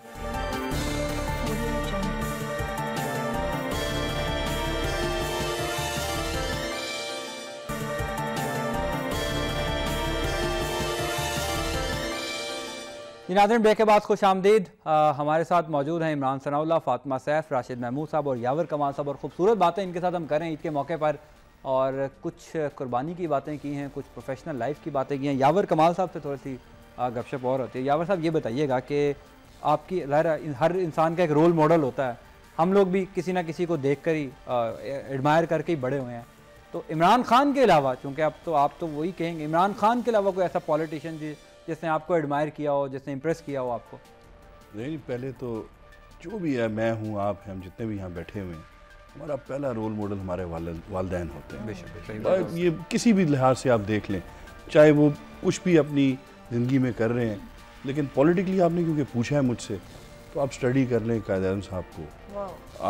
नाज़रीन ब्रेक के बाद खुश आमदीद। हमारे साथ मौजूद हैं इमरान सनाउल्लाह, फातिमा सैफ, राशिद महमूद साहब और यावर कमाल साहब, और खूबसूरत बातें इनके साथ हम कर रहे हैं ईद के मौके पर, और कुछ कुर्बानी की बातें की हैं, कुछ प्रोफेशनल लाइफ की बातें की हैं। यावर कमाल साहब से थोड़ी सी गपशप और होती है। यावर साहब ये बताइएगा कि आपकी हर इंसान का एक रोल मॉडल होता है, हम लोग भी किसी ना किसी को देख कर ही एडमायर करके ही बड़े हुए हैं, तो इमरान खान के अलावा, चूँकि आप तो वही कहेंगे, इमरान खान के अलावा कोई ऐसा पॉलिटिशियन जिसने आपको एडमायर किया हो, जिसने इम्प्रेस किया हो आपको? नहीं, पहले तो जो भी है, मैं हूँ, आप हैं, हम जितने भी यहाँ बैठे हुए हैं, हमारा पहला रोल मॉडल हमारे वालिदैन होते हैं। बेशक और ये किसी भी लिहाज से आप देख लें, चाहे वो कुछ भी अपनी ज़िंदगी में कर रहे हैं, लेकिन पॉलिटिकली आपने क्योंकि पूछा है मुझसे, तो आप स्टडी कर लें कायद-ए-आज़म साहब को,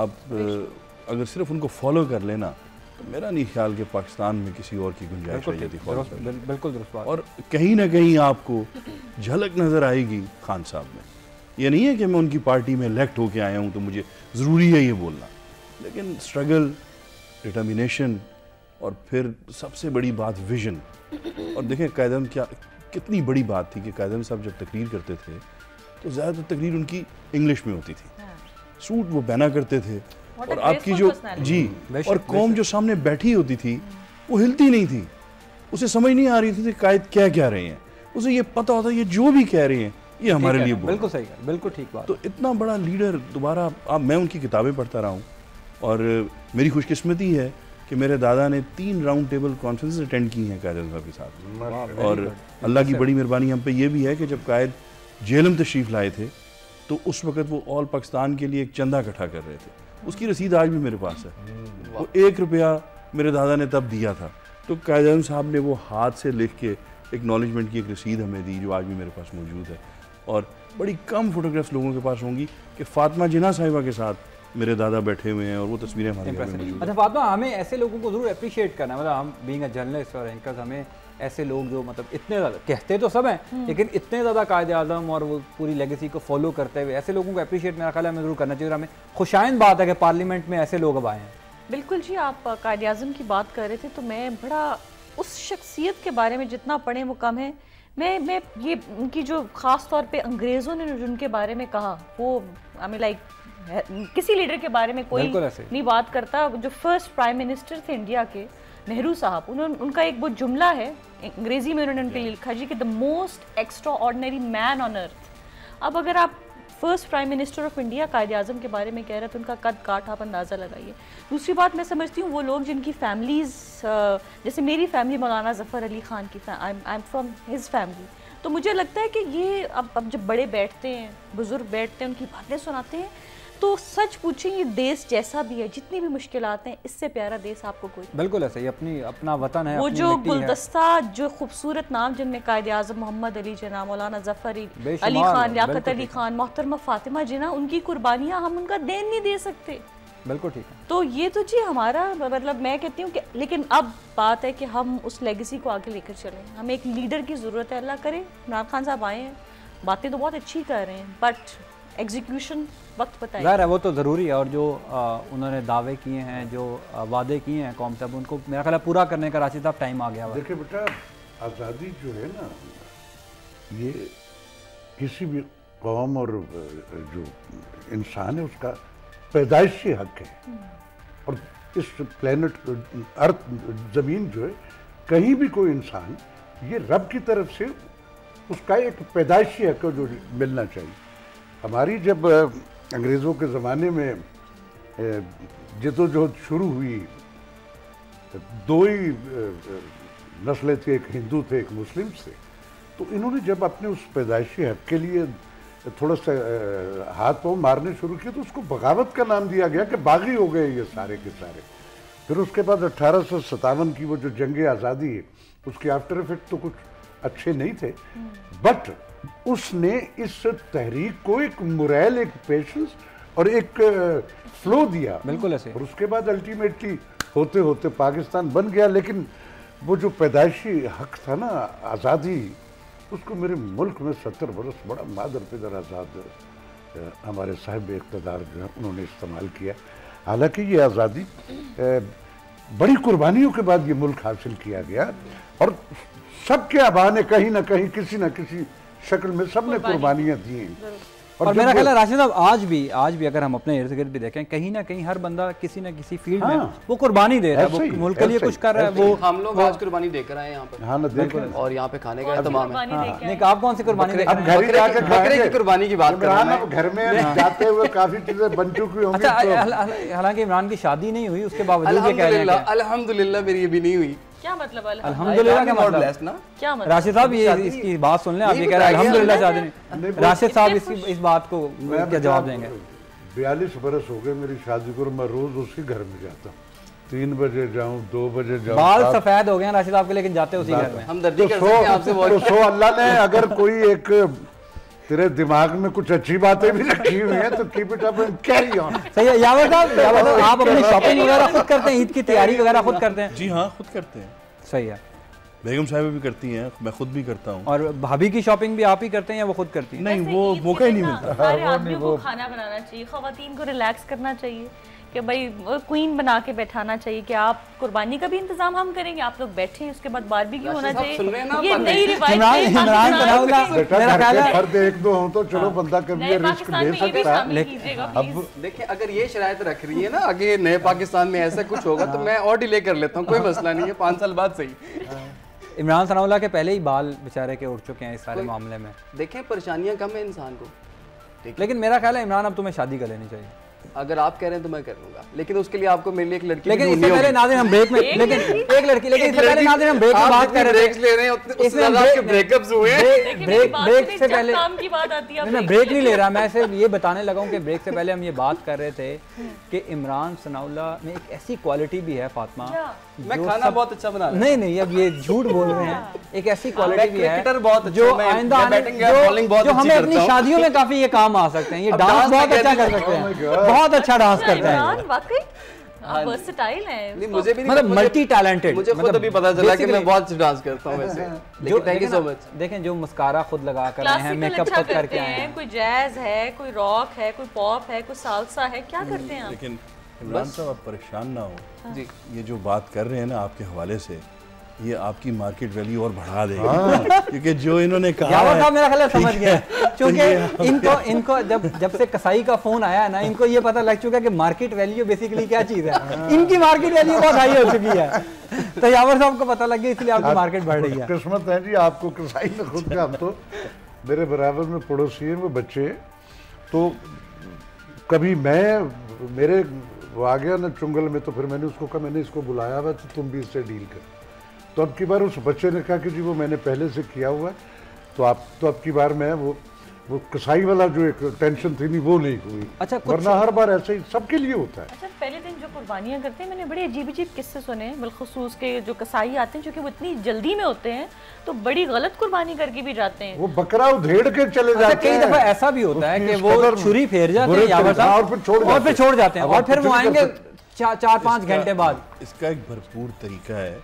आप अगर सिर्फ उनको फॉलो कर लेना, तो मेरा नहीं ख्याल कि पाकिस्तान में किसी और की गुंजाइश है यदि फॉलो कर लें। बिल्कुल दुरुस्त बात। और कहीं ना कहीं आपको झलक नज़र आएगी खान साहब में। ये नहीं है कि मैं उनकी पार्टी में इलेक्ट होके आया हूँ तो मुझे ज़रूरी है ये बोलना, लेकिन स्ट्रगल, डिटर्मिनेशन, और फिर सबसे बड़ी बात विजन। और देखें कायद-ए-आज़म क्या कितनी बड़ी बात थी कि कायद-ए-आज़म साहब जब तकरीर करते थे तो ज़्यादातर तकरीर उनकी इंग्लिश में होती थी, सूट वो पहना करते थे, और आपकी जो जी और कौम जो सामने बैठी होती थी वो हिलती नहीं थी, उसे समझ नहीं आ रही थी कि कायद क्या कह रहे हैं, उसे ये पता होता ये जो भी कह रहे हैं ये हमारे लिए बिल्कुल सही है, बिल्कुल ठीक बात। तो इतना बड़ा लीडर दोबारा मैं उनकी किताबें पढ़ता रहा हूँ, और मेरी खुशकिस्मती है कि मेरे दादा ने 3 राउंड टेबल कॉन्फ्रेंस अटेंड की हैं कायद साहब के साथ, और अल्लाह की बड़ी मेहरबानी हम पे ये भी है कि जब कायद जेलम तशरीफ़ लाए थे तो उस वक़्त वो ऑल पाकिस्तान के लिए एक चंदा इकट्ठा कर रहे थे, उसकी रसीद आज भी मेरे पास है। वो 1 रुपया मेरे दादा ने तब दिया था, तो कायद-ए-आज़म साहब ने वो हाथ से लिख के एक्नॉलेजमेंट की एक रसीद हमें दी, जो आज भी मेरे पास मौजूद है। और बड़ी कम फोटोग्राफ्स लोगों के पास होंगी कि फातिमा जिन्ना साहिबा के साथ मेरे दादा बैठे हुए हैं, और वो तस्वीरें हमारे घर में मौजूद हैं। अच्छा फातिमा, हमें ऐसे लोगों को ज़रूर अप्रिशिएट करना है, मतलब हम बीइंग अ जर्नलिस्ट और एंकर्स, हमें ऐसे लोग जो मतलब इतने ज़्यादा कहते तो सब हैं लेकिन इतने ज़्यादा कायद-ए-आज़म और वो पूरी लेगेसी को फॉलो करते हुए ऐसे लोगों को अप्रिशिएट मेरा ख्याल है हमें ज़रूर करना चाहिए। और हमें खुशाइन बात है कि पार्लियामेंट में ऐसे लोग अब आए हैं। बिल्कुल जी, आप कायद-ए-आज़म की बात कर रहे थे तो मैं बड़ा उस शख्सियत के बारे में जितना पढ़ें वो कम है। मैं ये उनकी जो ख़ास तौर पे अंग्रेज़ों ने जिनके बारे में कहा, वो आई मीन लाइक किसी लीडर के बारे में कोई नहीं बात करता। जो फर्स्ट प्राइम मिनिस्टर थे इंडिया के, नेहरू साहब, उनका एक वो जुमला है अंग्रेजी में, उन्होंने उनके लिए लिखा जी कि the most extraordinary man on earth. अब अगर आप first prime minister of India Quaid Azam के बारे में कह रहे हैं तो उनका कद काठ आप अंदाज़ा लगाइए। दूसरी बात मैं समझती हूँ वो लोग जिनकी फैमिलीज़, जैसे मेरी फैमिली मौलाना ज़फ़र अली ख़ान की, I am from his family, तो मुझे लगता है कि ये अब जब बड़े बैठते हैं, बुज़ुर्ग बैठते हैं, उनकी बातें सुनाते हैं, तो सच पूछें ये देश जैसा भी है, जितनी भी मुश्किलात हैं, इससे प्यारा देश आपको कोई बिल्कुल ऐसा ही, अपना वतन है, वो अपनी जो मिट्टी गुलदस्ता, जो खूबसूरत नाम जिनमें कायद आज़म मोहम्मद अली जिन्ना, मौलाना ज़फ़र अली बेशुमार, ख़ान, लियाकत बिल्कुल अली ठीक ख़ान, मोहतरमा फ़ातिमा जिन्ना, उनकी कुर्बानियाँ हम उनका देन नहीं दे सकते। बिल्कुल ठीक है। तो ये तो जी हमारा मतलब मैं कहती हूँ कि, लेकिन अब बात है कि हम उस लेगेसी को आगे लेकर चलें। हमें एक लीडर की ज़रूरत है, अल्लाह करे इमरान खान साहब आए हैं, बातें तो बहुत अच्छी कर रहे हैं, बट एग्जीक्यूशन वक्त बताएगा। ज़ाहिर है वो तो ज़रूरी है, और जो उन्होंने दावे किए हैं, जो वादे किए हैं कौम से, अब उनको मेरा ख्याल है पूरा करने का राशिद साहब टाइम आ गया हुआ है। देखिए बेटा, आज़ादी जो है ना, ये किसी भी कौम और जो इंसान है उसका पैदाइशी हक है। और इस प्लेनेट अर्थ, ज़मीन जो है, कहीं भी कोई इंसान, ये रब की तरफ से उसका एक पैदाइशी हक है जो मिलना चाहिए। हमारी जब अंग्रेज़ों के ज़माने में जद्दोजहद शुरू हुई, दो ही नस्लें थी, एक हिंदू थे, एक मुस्लिम थे, तो इन्होंने जब अपने उस पैदाइशी हक के लिए थोड़ा सा हाथ पाँव मारने शुरू किए तो उसको बगावत का नाम दिया गया कि बागी हो गए ये सारे के सारे। फिर उसके बाद 1857 की वो जो जंग आज़ादी है, उसके आफ्टर इफेक्ट तो कुछ अच्छे नहीं थे, बट उसने इस तहरीक को एक मोरल, एक पेशेंस और एक फ्लो दिया। बिल्कुल ऐसे। और उसके बाद अल्टीमेटली होते होते पाकिस्तान बन गया। लेकिन वो जो पैदाइशी हक था ना, आज़ादी, उसको मेरे मुल्क में 70 बरस बड़ा मादर पिदर आज़ाद हमारे साहिब इक़्तिदार जो है उन्होंने इस्तेमाल किया। हालांकि ये आज़ादी बड़ी कुर्बानियों के बाद ये मुल्क हासिल किया गया, और सबके आबा ने कहीं ना कहीं किसी न किसी शक्ल में सबने कुर्बानियाँ दी हैं। और मेरा ख्याल है राशिद साहब, आज भी अगर हम अपने इर्द गिर्द भी देखें, कहीं ना कहीं हर बंदा किसी न किसी फील्ड में वो कुर्बानी दे रहा है, वो मुल्क के लिए कुछ कर रहा है। वो हम लोग आज कुर्बानी देकर आए यहाँ पर। हाँ ना, देखो, और यहाँ पे खाने का तमाम है। नहीं, आप कौन सी कुर्बानी? अब घर ही जाके बकरे की कुर्बानी की बात कर रहे हैं। घर में जाते हुए काफी चीजें बन चुकी होंगी। अच्छा, हालांकि इमरान की शादी नहीं हुई, उसके बावजूद ये कह रहे हैं अल्हम्दुलिल्लाह मेरी भी नहीं हुई। क्या मतलब अल्हम्दुलिल्लाह का मतलब ना? क्या मतलब? राशिद साहब ये इसकी बात सुन लें, आप ये कह रहे हैं अल्हम्दुलिल्लाह शादी नहीं। राशिद साहब इस बात को क्या जवाब देंगे? 42 बरस हो गए मेरी शादी को, मैं रोज उसी घर में जाता हूँ, 3 बजे जाऊँ, 2 बजे जाऊँ। बाल सफेद हो गए हैं राशिद साहब के, लेकिन जाते उसी घर में। हम दर्दी कर सकते हैं आपसे बहुत। तो अल्लाह ने अगर कोई एक तेरे दिमाग में कुछ अच्छी बातें भी रखी हुई हैं तो keep it up and carry on. सही है यावर साहब, आप अपनी शॉपिंग वगैरह खुद करते हैं, ईद की तैयारी वगैरह खुद करते हैं? जी हाँ, खुद करते हैं। सही है। बेगम साहिबा भी करती हैं, मैं खुद भी करता हूँ। और भाभी की शॉपिंग भी आप ही करते हैं या वो खुद करती हैं? नहीं, वो मौका ही नहीं मिलता। सारे आदमियों को खाना बनाना चाहिए, खवातीन को रिलैक्स करना चाहिए कि भाई क्वीन बना के बैठाना चाहिए कि आप कुर्बानी का भी इंतजाम हम करेंगे, आप लोग बैठे हैं, उसके बाद बारबेक्यू होना चाहिए। ये नई रिवायत है। इमरान सनाउल्लाह, मेरा ख्याल है फर्द 1-2 हो तो चलो बंदा कभी रिस्क ले सकता है। अब देखिए, अगर ये शरायत रख रही है ना, आगे नए पाकिस्तान में ऐसा कुछ होगा तो मैं और डिले कर लेता हूँ, कोई मसला नहीं है, 5 साल बाद सही। इमरान सनाउल्लाह के पहले ही बाल बेचारे के उड़ चुके हैं इस सारे मामले में। देखें, परेशानियां कम है इंसान को, लेकिन मेरा ख्याल है इमरान अब तुम्हें शादी कर लेनी चाहिए। अगर आप कह रहे हैं तो मैं कर लूंगा, लेकिन उसके लिए आपको मेरे लिए एक लड़की लेकिन इससे पहले नाज़िर हम ब्रेक में, लेकिन एक लड़की, लेकिन इससे पहले नाज़िर हम ब्रेक में बात कर रहे थे, ले रहे हैं, उससे ज्यादा आपके ब्रेकअप्स हुए हैं। ब्रेक से पहले काम की बात आती है। मैं ब्रेक नहीं ले रहा, मैं सिर्फ ये बताने लगा हूँ कि ब्रेक से पहले हम ये बात कर रहे थे कि इमरान सनाउल्लाह में एक ऐसी क्वालिटी भी है फातिमा, मैं खाना बहुत अच्छा बना रहा हूं। नहीं, अब ये झूठ बोल रहे हैं, एक ऐसी क्वालिटी भी है बहुत जो आइंदा जो हमें अपनी शादियों में काफी ये काम आ सकते हैं। ये डांस बहुत अच्छा कर सकते हैं, बहुत अच्छा डांस करते हैं। वाकई आप वर्सेटाइल हैं। मुझे भी मतलब मल्टी टैलेंटेड, मुझे खुद अभी पता चला कि मैं बहुत डांस करता हूं वैसे। जो थैंक यू सो मच। देखें, जो मस्कारा खुद लगा कर रहे हैं, मेकअप खुद करके आए हैं, कोई जैज है, कोई रॉक है, कोई पॉप है, कोई साल्सा है, क्या करते हैं आप? लेकिन इमरान साहब आप परेशान ना हो जी, ये जो बात कर रहे हैं ना आपके हवाले से, ये आपकी मार्केट वैल्यू और बढ़ा देगा, क्योंकि जो इन्होंने कहा यावर साहब मेरा ख्याल है समझ गया, क्योंकि इनको जब से कसाई का फोन आया है ना, इनको ये पता लग चुका है कि मार्केट वैल्यू बेसिकली क्या चीज है। इनकी मार्केट वैल्यू बहुत हाई हो चुकी है, तो यावर साहब को पता लग गया, इसलिए आपकी मार्केट बढ़ रही है। किस्मत है जी आपको कसाई ने खुद का, हम तो मेरे बराबर में पड़ोसी हैं वो बच्चे, तो कभी मेरे वो आ गया ना चुंगल में, तो फिर मैंने उसको कहा, मैंने इसको बुलाया हुआ तो तुम भी इससे डील कर। तो अब की बार उस बच्चे ने कहा कि जी वो मैंने पहले से किया हुआ है, तो अब की बार मैं वो कसाई वाला जो एक टेंशन थी नहीं वो नहीं हुई। अच्छा, वरना हर बार ऐसे ही सबके लिए होता है। अच्छा, पहले दिन जो कुर्बानियाँ करते हैं, मैंने बड़े अजीब अजीब किस्से सुने हैं, बिलखुसूस के जो कसाई आते हैं, क्योंकि वो इतनी जल्दी में होते हैं तो बड़ी गलत कुर्बानी करके भी जाते हैं। वो बकरा उधेड़ के चले जाते हैं। कई दफा ऐसा भी होता है कि वो छुरी फेर जाते हैं यावर साहब, और फिर छोड़ जाते हैं, और फिर वो आएंगे 4-5 घंटे बाद। इसका एक भरपूर तरीका है।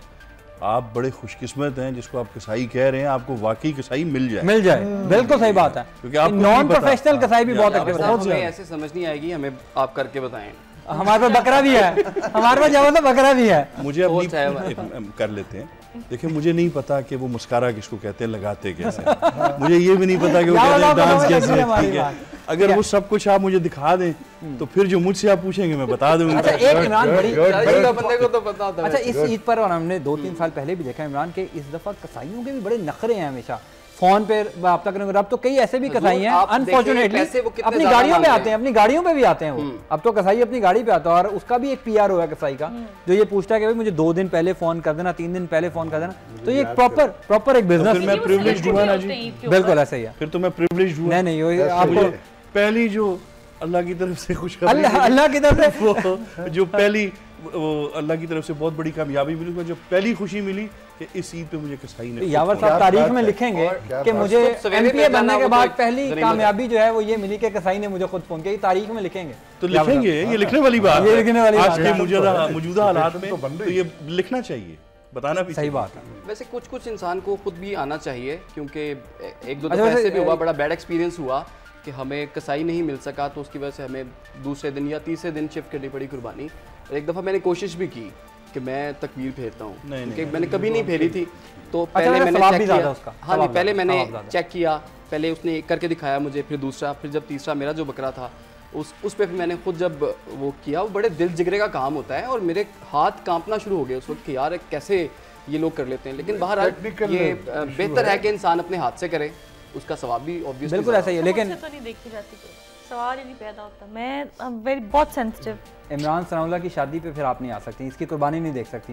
आप बड़े खुशकिस्मत हैं जिसको आप कसाई कह रहे हैं, आपको वाकई कसाई मिल जाए। बिल्कुल सही बात है, क्योंकि आप नॉन प्रोफेशनल कसाई भी बहुत एक्टिव है। हमें ऐसे समझ नहीं आएगी, हमें आप करके बताएं। हमारे पास बकरा भी है, हमारे पास जवाब बकरा भी है। मुझे अपनी कर लेते हैं। देखिए, मुझे नहीं पता कि वो मुस्कारा किसको कहते हैं, लगाते कैसे हैं। मुझे ये भी नहीं पता कि वो कहते हैं डांस कैसे है, ठीक है। अगर वो सब कुछ आप मुझे दिखा दें तो फिर जो मुझसे आप पूछेंगे मैं बता दूंगा। अच्छा, एक इमरान बड़ी बंदे को तो पता था। अच्छा, इस ईद पर, और हमने 2-3 साल पहले भी देखा इमरान के, इस दफा कसाईयों के भी बड़े नखरे हैं, हमेशा फोन पे रब्ता करेंगे। अब तो कई ऐसे भी कसाई हैं अनफॉर्चुनेटली अपनी गाड़ियों पे आते हैं, अपनी गाड़ियों पे भी आते हैं वो। अब तो कसाई अपनी गाड़ी पे आता है, और उसका भी एक पीआर हुआ है कसाई का, जो ये पूछता है कि भाई मुझे 2 दिन पहले फोन कर देना, 3 दिन पहले फोन कर देना। तो ये प्रॉपर एक बिजनेस। फिर मैं प्रिविलेज्ड हुआ ना जी, बिल्कुल ऐसा ही है। फिर तो मैं प्रिविलेज्ड हुआ। नहीं, आपको पहली जो अल्लाह की तरफ से खुश अल्लाह की तरफ से वो जो पहली अल्लाह की तरफ से बहुत बड़ी कामयाबी मिली, जो पहली खुशी मिली कि इस ईद पे मुझे कसाई ने। यावर साहब तारीख में लिखेंगे कि मुझे एमपीए बनने के बाद पहली कामयाबी जो है वो ये मिली कि कसाई ने मुझे खुद फोन किया। तारीख में लिखेंगे, तो लिखेंगे, ये लिखने वाली बात है। ये लिखने वाली बात आज के मौजूदा हालात में तो ये लिखना चाहिए, बताना भी सही बात है। वैसे कुछ इंसान को खुद भी आना चाहिए, क्योंकि एक दो दफा ऐसे भी हुआ, बड़ा बैड एक्सपीरियंस हुआ कि हमें कसाई नहीं मिल सका, तो उसकी वजह से हमें दूसरे दिन या तीसरे दिन शिफ्ट करनी पड़ी कुर्बानी। एक दफ़ा मैंने कोशिश भी की कि मैं तकबीर फेरता हूँ, क्योंकि मैंने कभी नहीं फेरी थी। तो पहले मैंने चेक किया, हाँ नहीं, पहले मैंने चेक किया, पहले उसने एक करके दिखाया मुझे, फिर दूसरा, फिर जब तीसरा मेरा जो बकरा था उस पे मैंने खुद जब वो किया, वो बड़े दिल जिगरे का काम होता है, और मेरे हाथ कांपना शुरू हो गए उस वक्त कि यार कैसे ये लोग कर लेते हैं। लेकिन बहरहाल ये बेहतर है कि इंसान अपने हाथ से करे, उसका सवाब भी ऑब्वियसली बिल्कुल ऐसा ही है। लेकिन तो नहीं देखी जाती, सवाल ही नहीं पैदा होता। मैं वेरी बहुत सेंसिटिव। इमरान सनाउल्लाह की शादी पे फिर आप नहीं आ सकती, इसकी कुर्बानी नहीं देख सकती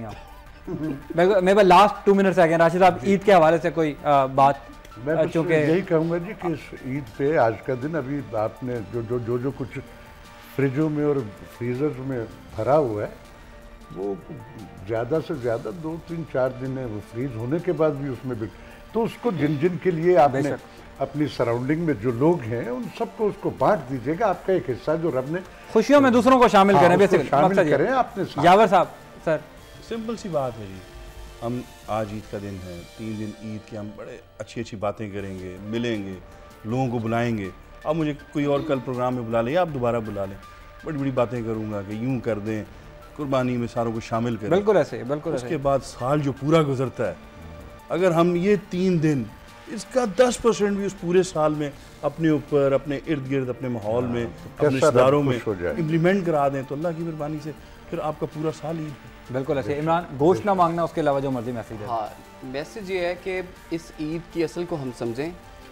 आप। मेरे पास लास्ट 2 मिनट्स आ गए। राशिद साहब, ईद के हवाले से कोई बात? मैं चूँकि यही कहूँगा जी कि इस ईद पे आज का दिन, अभी आपने जो कुछ फ्रिजों में और फ्रीजर में भरा हुआ है, वो ज़्यादा से ज़्यादा 2-3-4 दिन है, वो फ्रीज होने के बाद भी उसमें भी, तो उसको जिन के लिए आपने अपनी सराउंडिंग में जो लोग हैं उन सबको उसको बांट दीजिएगा। आपका एक हिस्सा जो रब ने खुशियों में दूसरों को शामिल करें, बेसिकली शामिल करें आपने। यावर साहब सर, सिंपल सी बात है जी, हम आज ईद का दिन है, 3 दिन ईद के हम बड़े अच्छी बातें करेंगे, मिलेंगे, लोगों को बुलाएंगे। अब मुझे कोई और कल प्रोग्राम में बुला लें या आप दोबारा बुला लें, बड़ी बातें करूँगा कि यूँ कर दें, कुर्बानी में सारों को शामिल करें। बिल्कुल ऐसे, बिल्कुल। उसके बाद साल जो पूरा गुजरता है, अगर हम ये 3 दिन, इसका 10% भी उस पूरे साल में अपने ऊपर, अपने इर्द गिर्द, अपने माहौल में, अपने रिश्तेदारों में इम्प्लीमेंट करा दें, तो अल्लाह की मेहरबानी से फिर आपका पूरा साल ही। बिल्कुल ऐसे। इमरान, गोश्त ना मांगना, उसके अलावा जो मर्जी मैसेज है। हाँ, मैसेज ये है कि इस ईद की असल को हम समझें।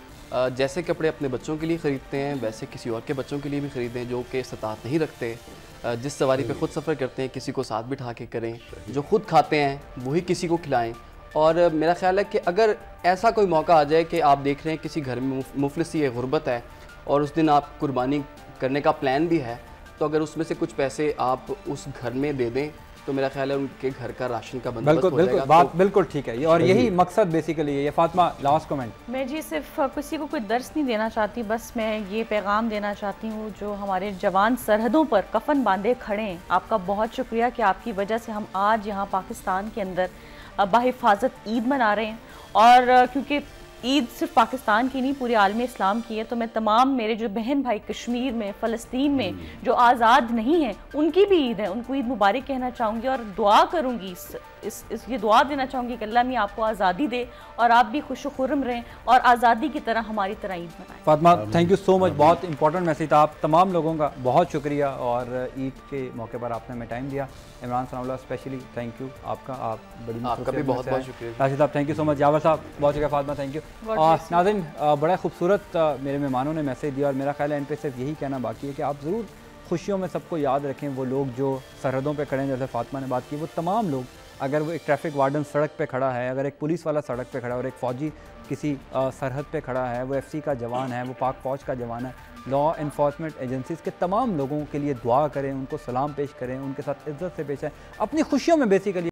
जैसे कपड़े अपने बच्चों के लिए ख़रीदते हैं, वैसे किसी और के बच्चों के लिए भी ख़रीदें जो कि इस्तात नहीं रखते। जिस सवारी पे ख़ुद सफ़र करते हैं, किसी को साथ बिठा के करें। जो खुद खाते हैं वही किसी को खिलाएं। और मेरा ख्याल है कि अगर ऐसा कोई मौका आ जाए कि आप देख रहे हैं किसी घर में मुफलिसी है, गुर्बत है, और उस दिन आप कुर्बानी करने का प्लान भी है, तो अगर उसमें से कुछ पैसे आप उस घर में दे दें तो मेरा ख्याल है उनके घर का राशन का बंदोबस्त हो जाएगा। बात बिल्कुल ठीक है, और यही मकसद बेसिकली है। Fatima, last comment. मैं जी सिर्फ किसी को कोई दर्स नहीं देना चाहती, बस मैं ये पैगाम देना चाहती हूँ, जो हमारे जवान सरहदों पर कफन बांधे खड़े हैं, आपका बहुत शुक्रिया कि आपकी वजह से हम आज यहाँ पाकिस्तान के अंदर बाहिफाजत ईद मना रहे हैं। और क्योंकि ईद सिर्फ पाकिस्तान की नहीं पूरे आलम इस्लाम की है, तो मैं तमाम मेरे जो बहन भाई कश्मीर में, फ़लस्तीन में जो आज़ाद नहीं हैं, उनकी भी ईद है, उनको ईद मुबारक कहना चाहूँगी और दुआ करूँगी, ये दुआ देना चाहूँगी कि अल्लाह मियाँ आपको आज़ादी दे और आप भी खुश खुर्रम रहें और आज़ादी की तरह हमारी तरह ईद मनाएं। Fatima, thank you so much, बहुत इंपॉर्टेंट मैसेज था। आप तमाम लोगों का बहुत शुक्रिया और ईद के मौके पर आपने हमें टाइम दिया। Imran Sanaullah specially thank you आपका, आप बड़ी आपका भी बहुत बहुत शुक्रिया। राशिद साहब thank you so much, Jawar साहब बहुत शुक्रिया, फातिमा थैंक यू। और नाज़रीन, बड़ा खूबसूरत मेरे मेहमानों ने मैसेज दिया और मेरा ख्याल है इन पे सिर्फ यही कहना बाकी है कि आप ज़रूर खुशियों में सबको याद रखें। वो लोग जो सरहदों पे खड़े हैं, जैसे फातिमा ने बात की, वो तमाम लोग, अगर वो एक ट्रैफिक वार्डन सड़क पे खड़ा है, अगर एक पुलिस वाला सड़क पे खड़ा है और एक फ़ौजी किसी सरहद पे खड़ा है, वो FC का जवान है, वो पाक फ़ौज का जवान है, लॉ इन्फोर्समेंट एजेंसीज़ के तमाम लोगों के लिए दुआ करें, उनको सलाम पेश करें, उनके साथ इज़्ज़त से पेश आएँ, अपनी खुशियों में बेसिकली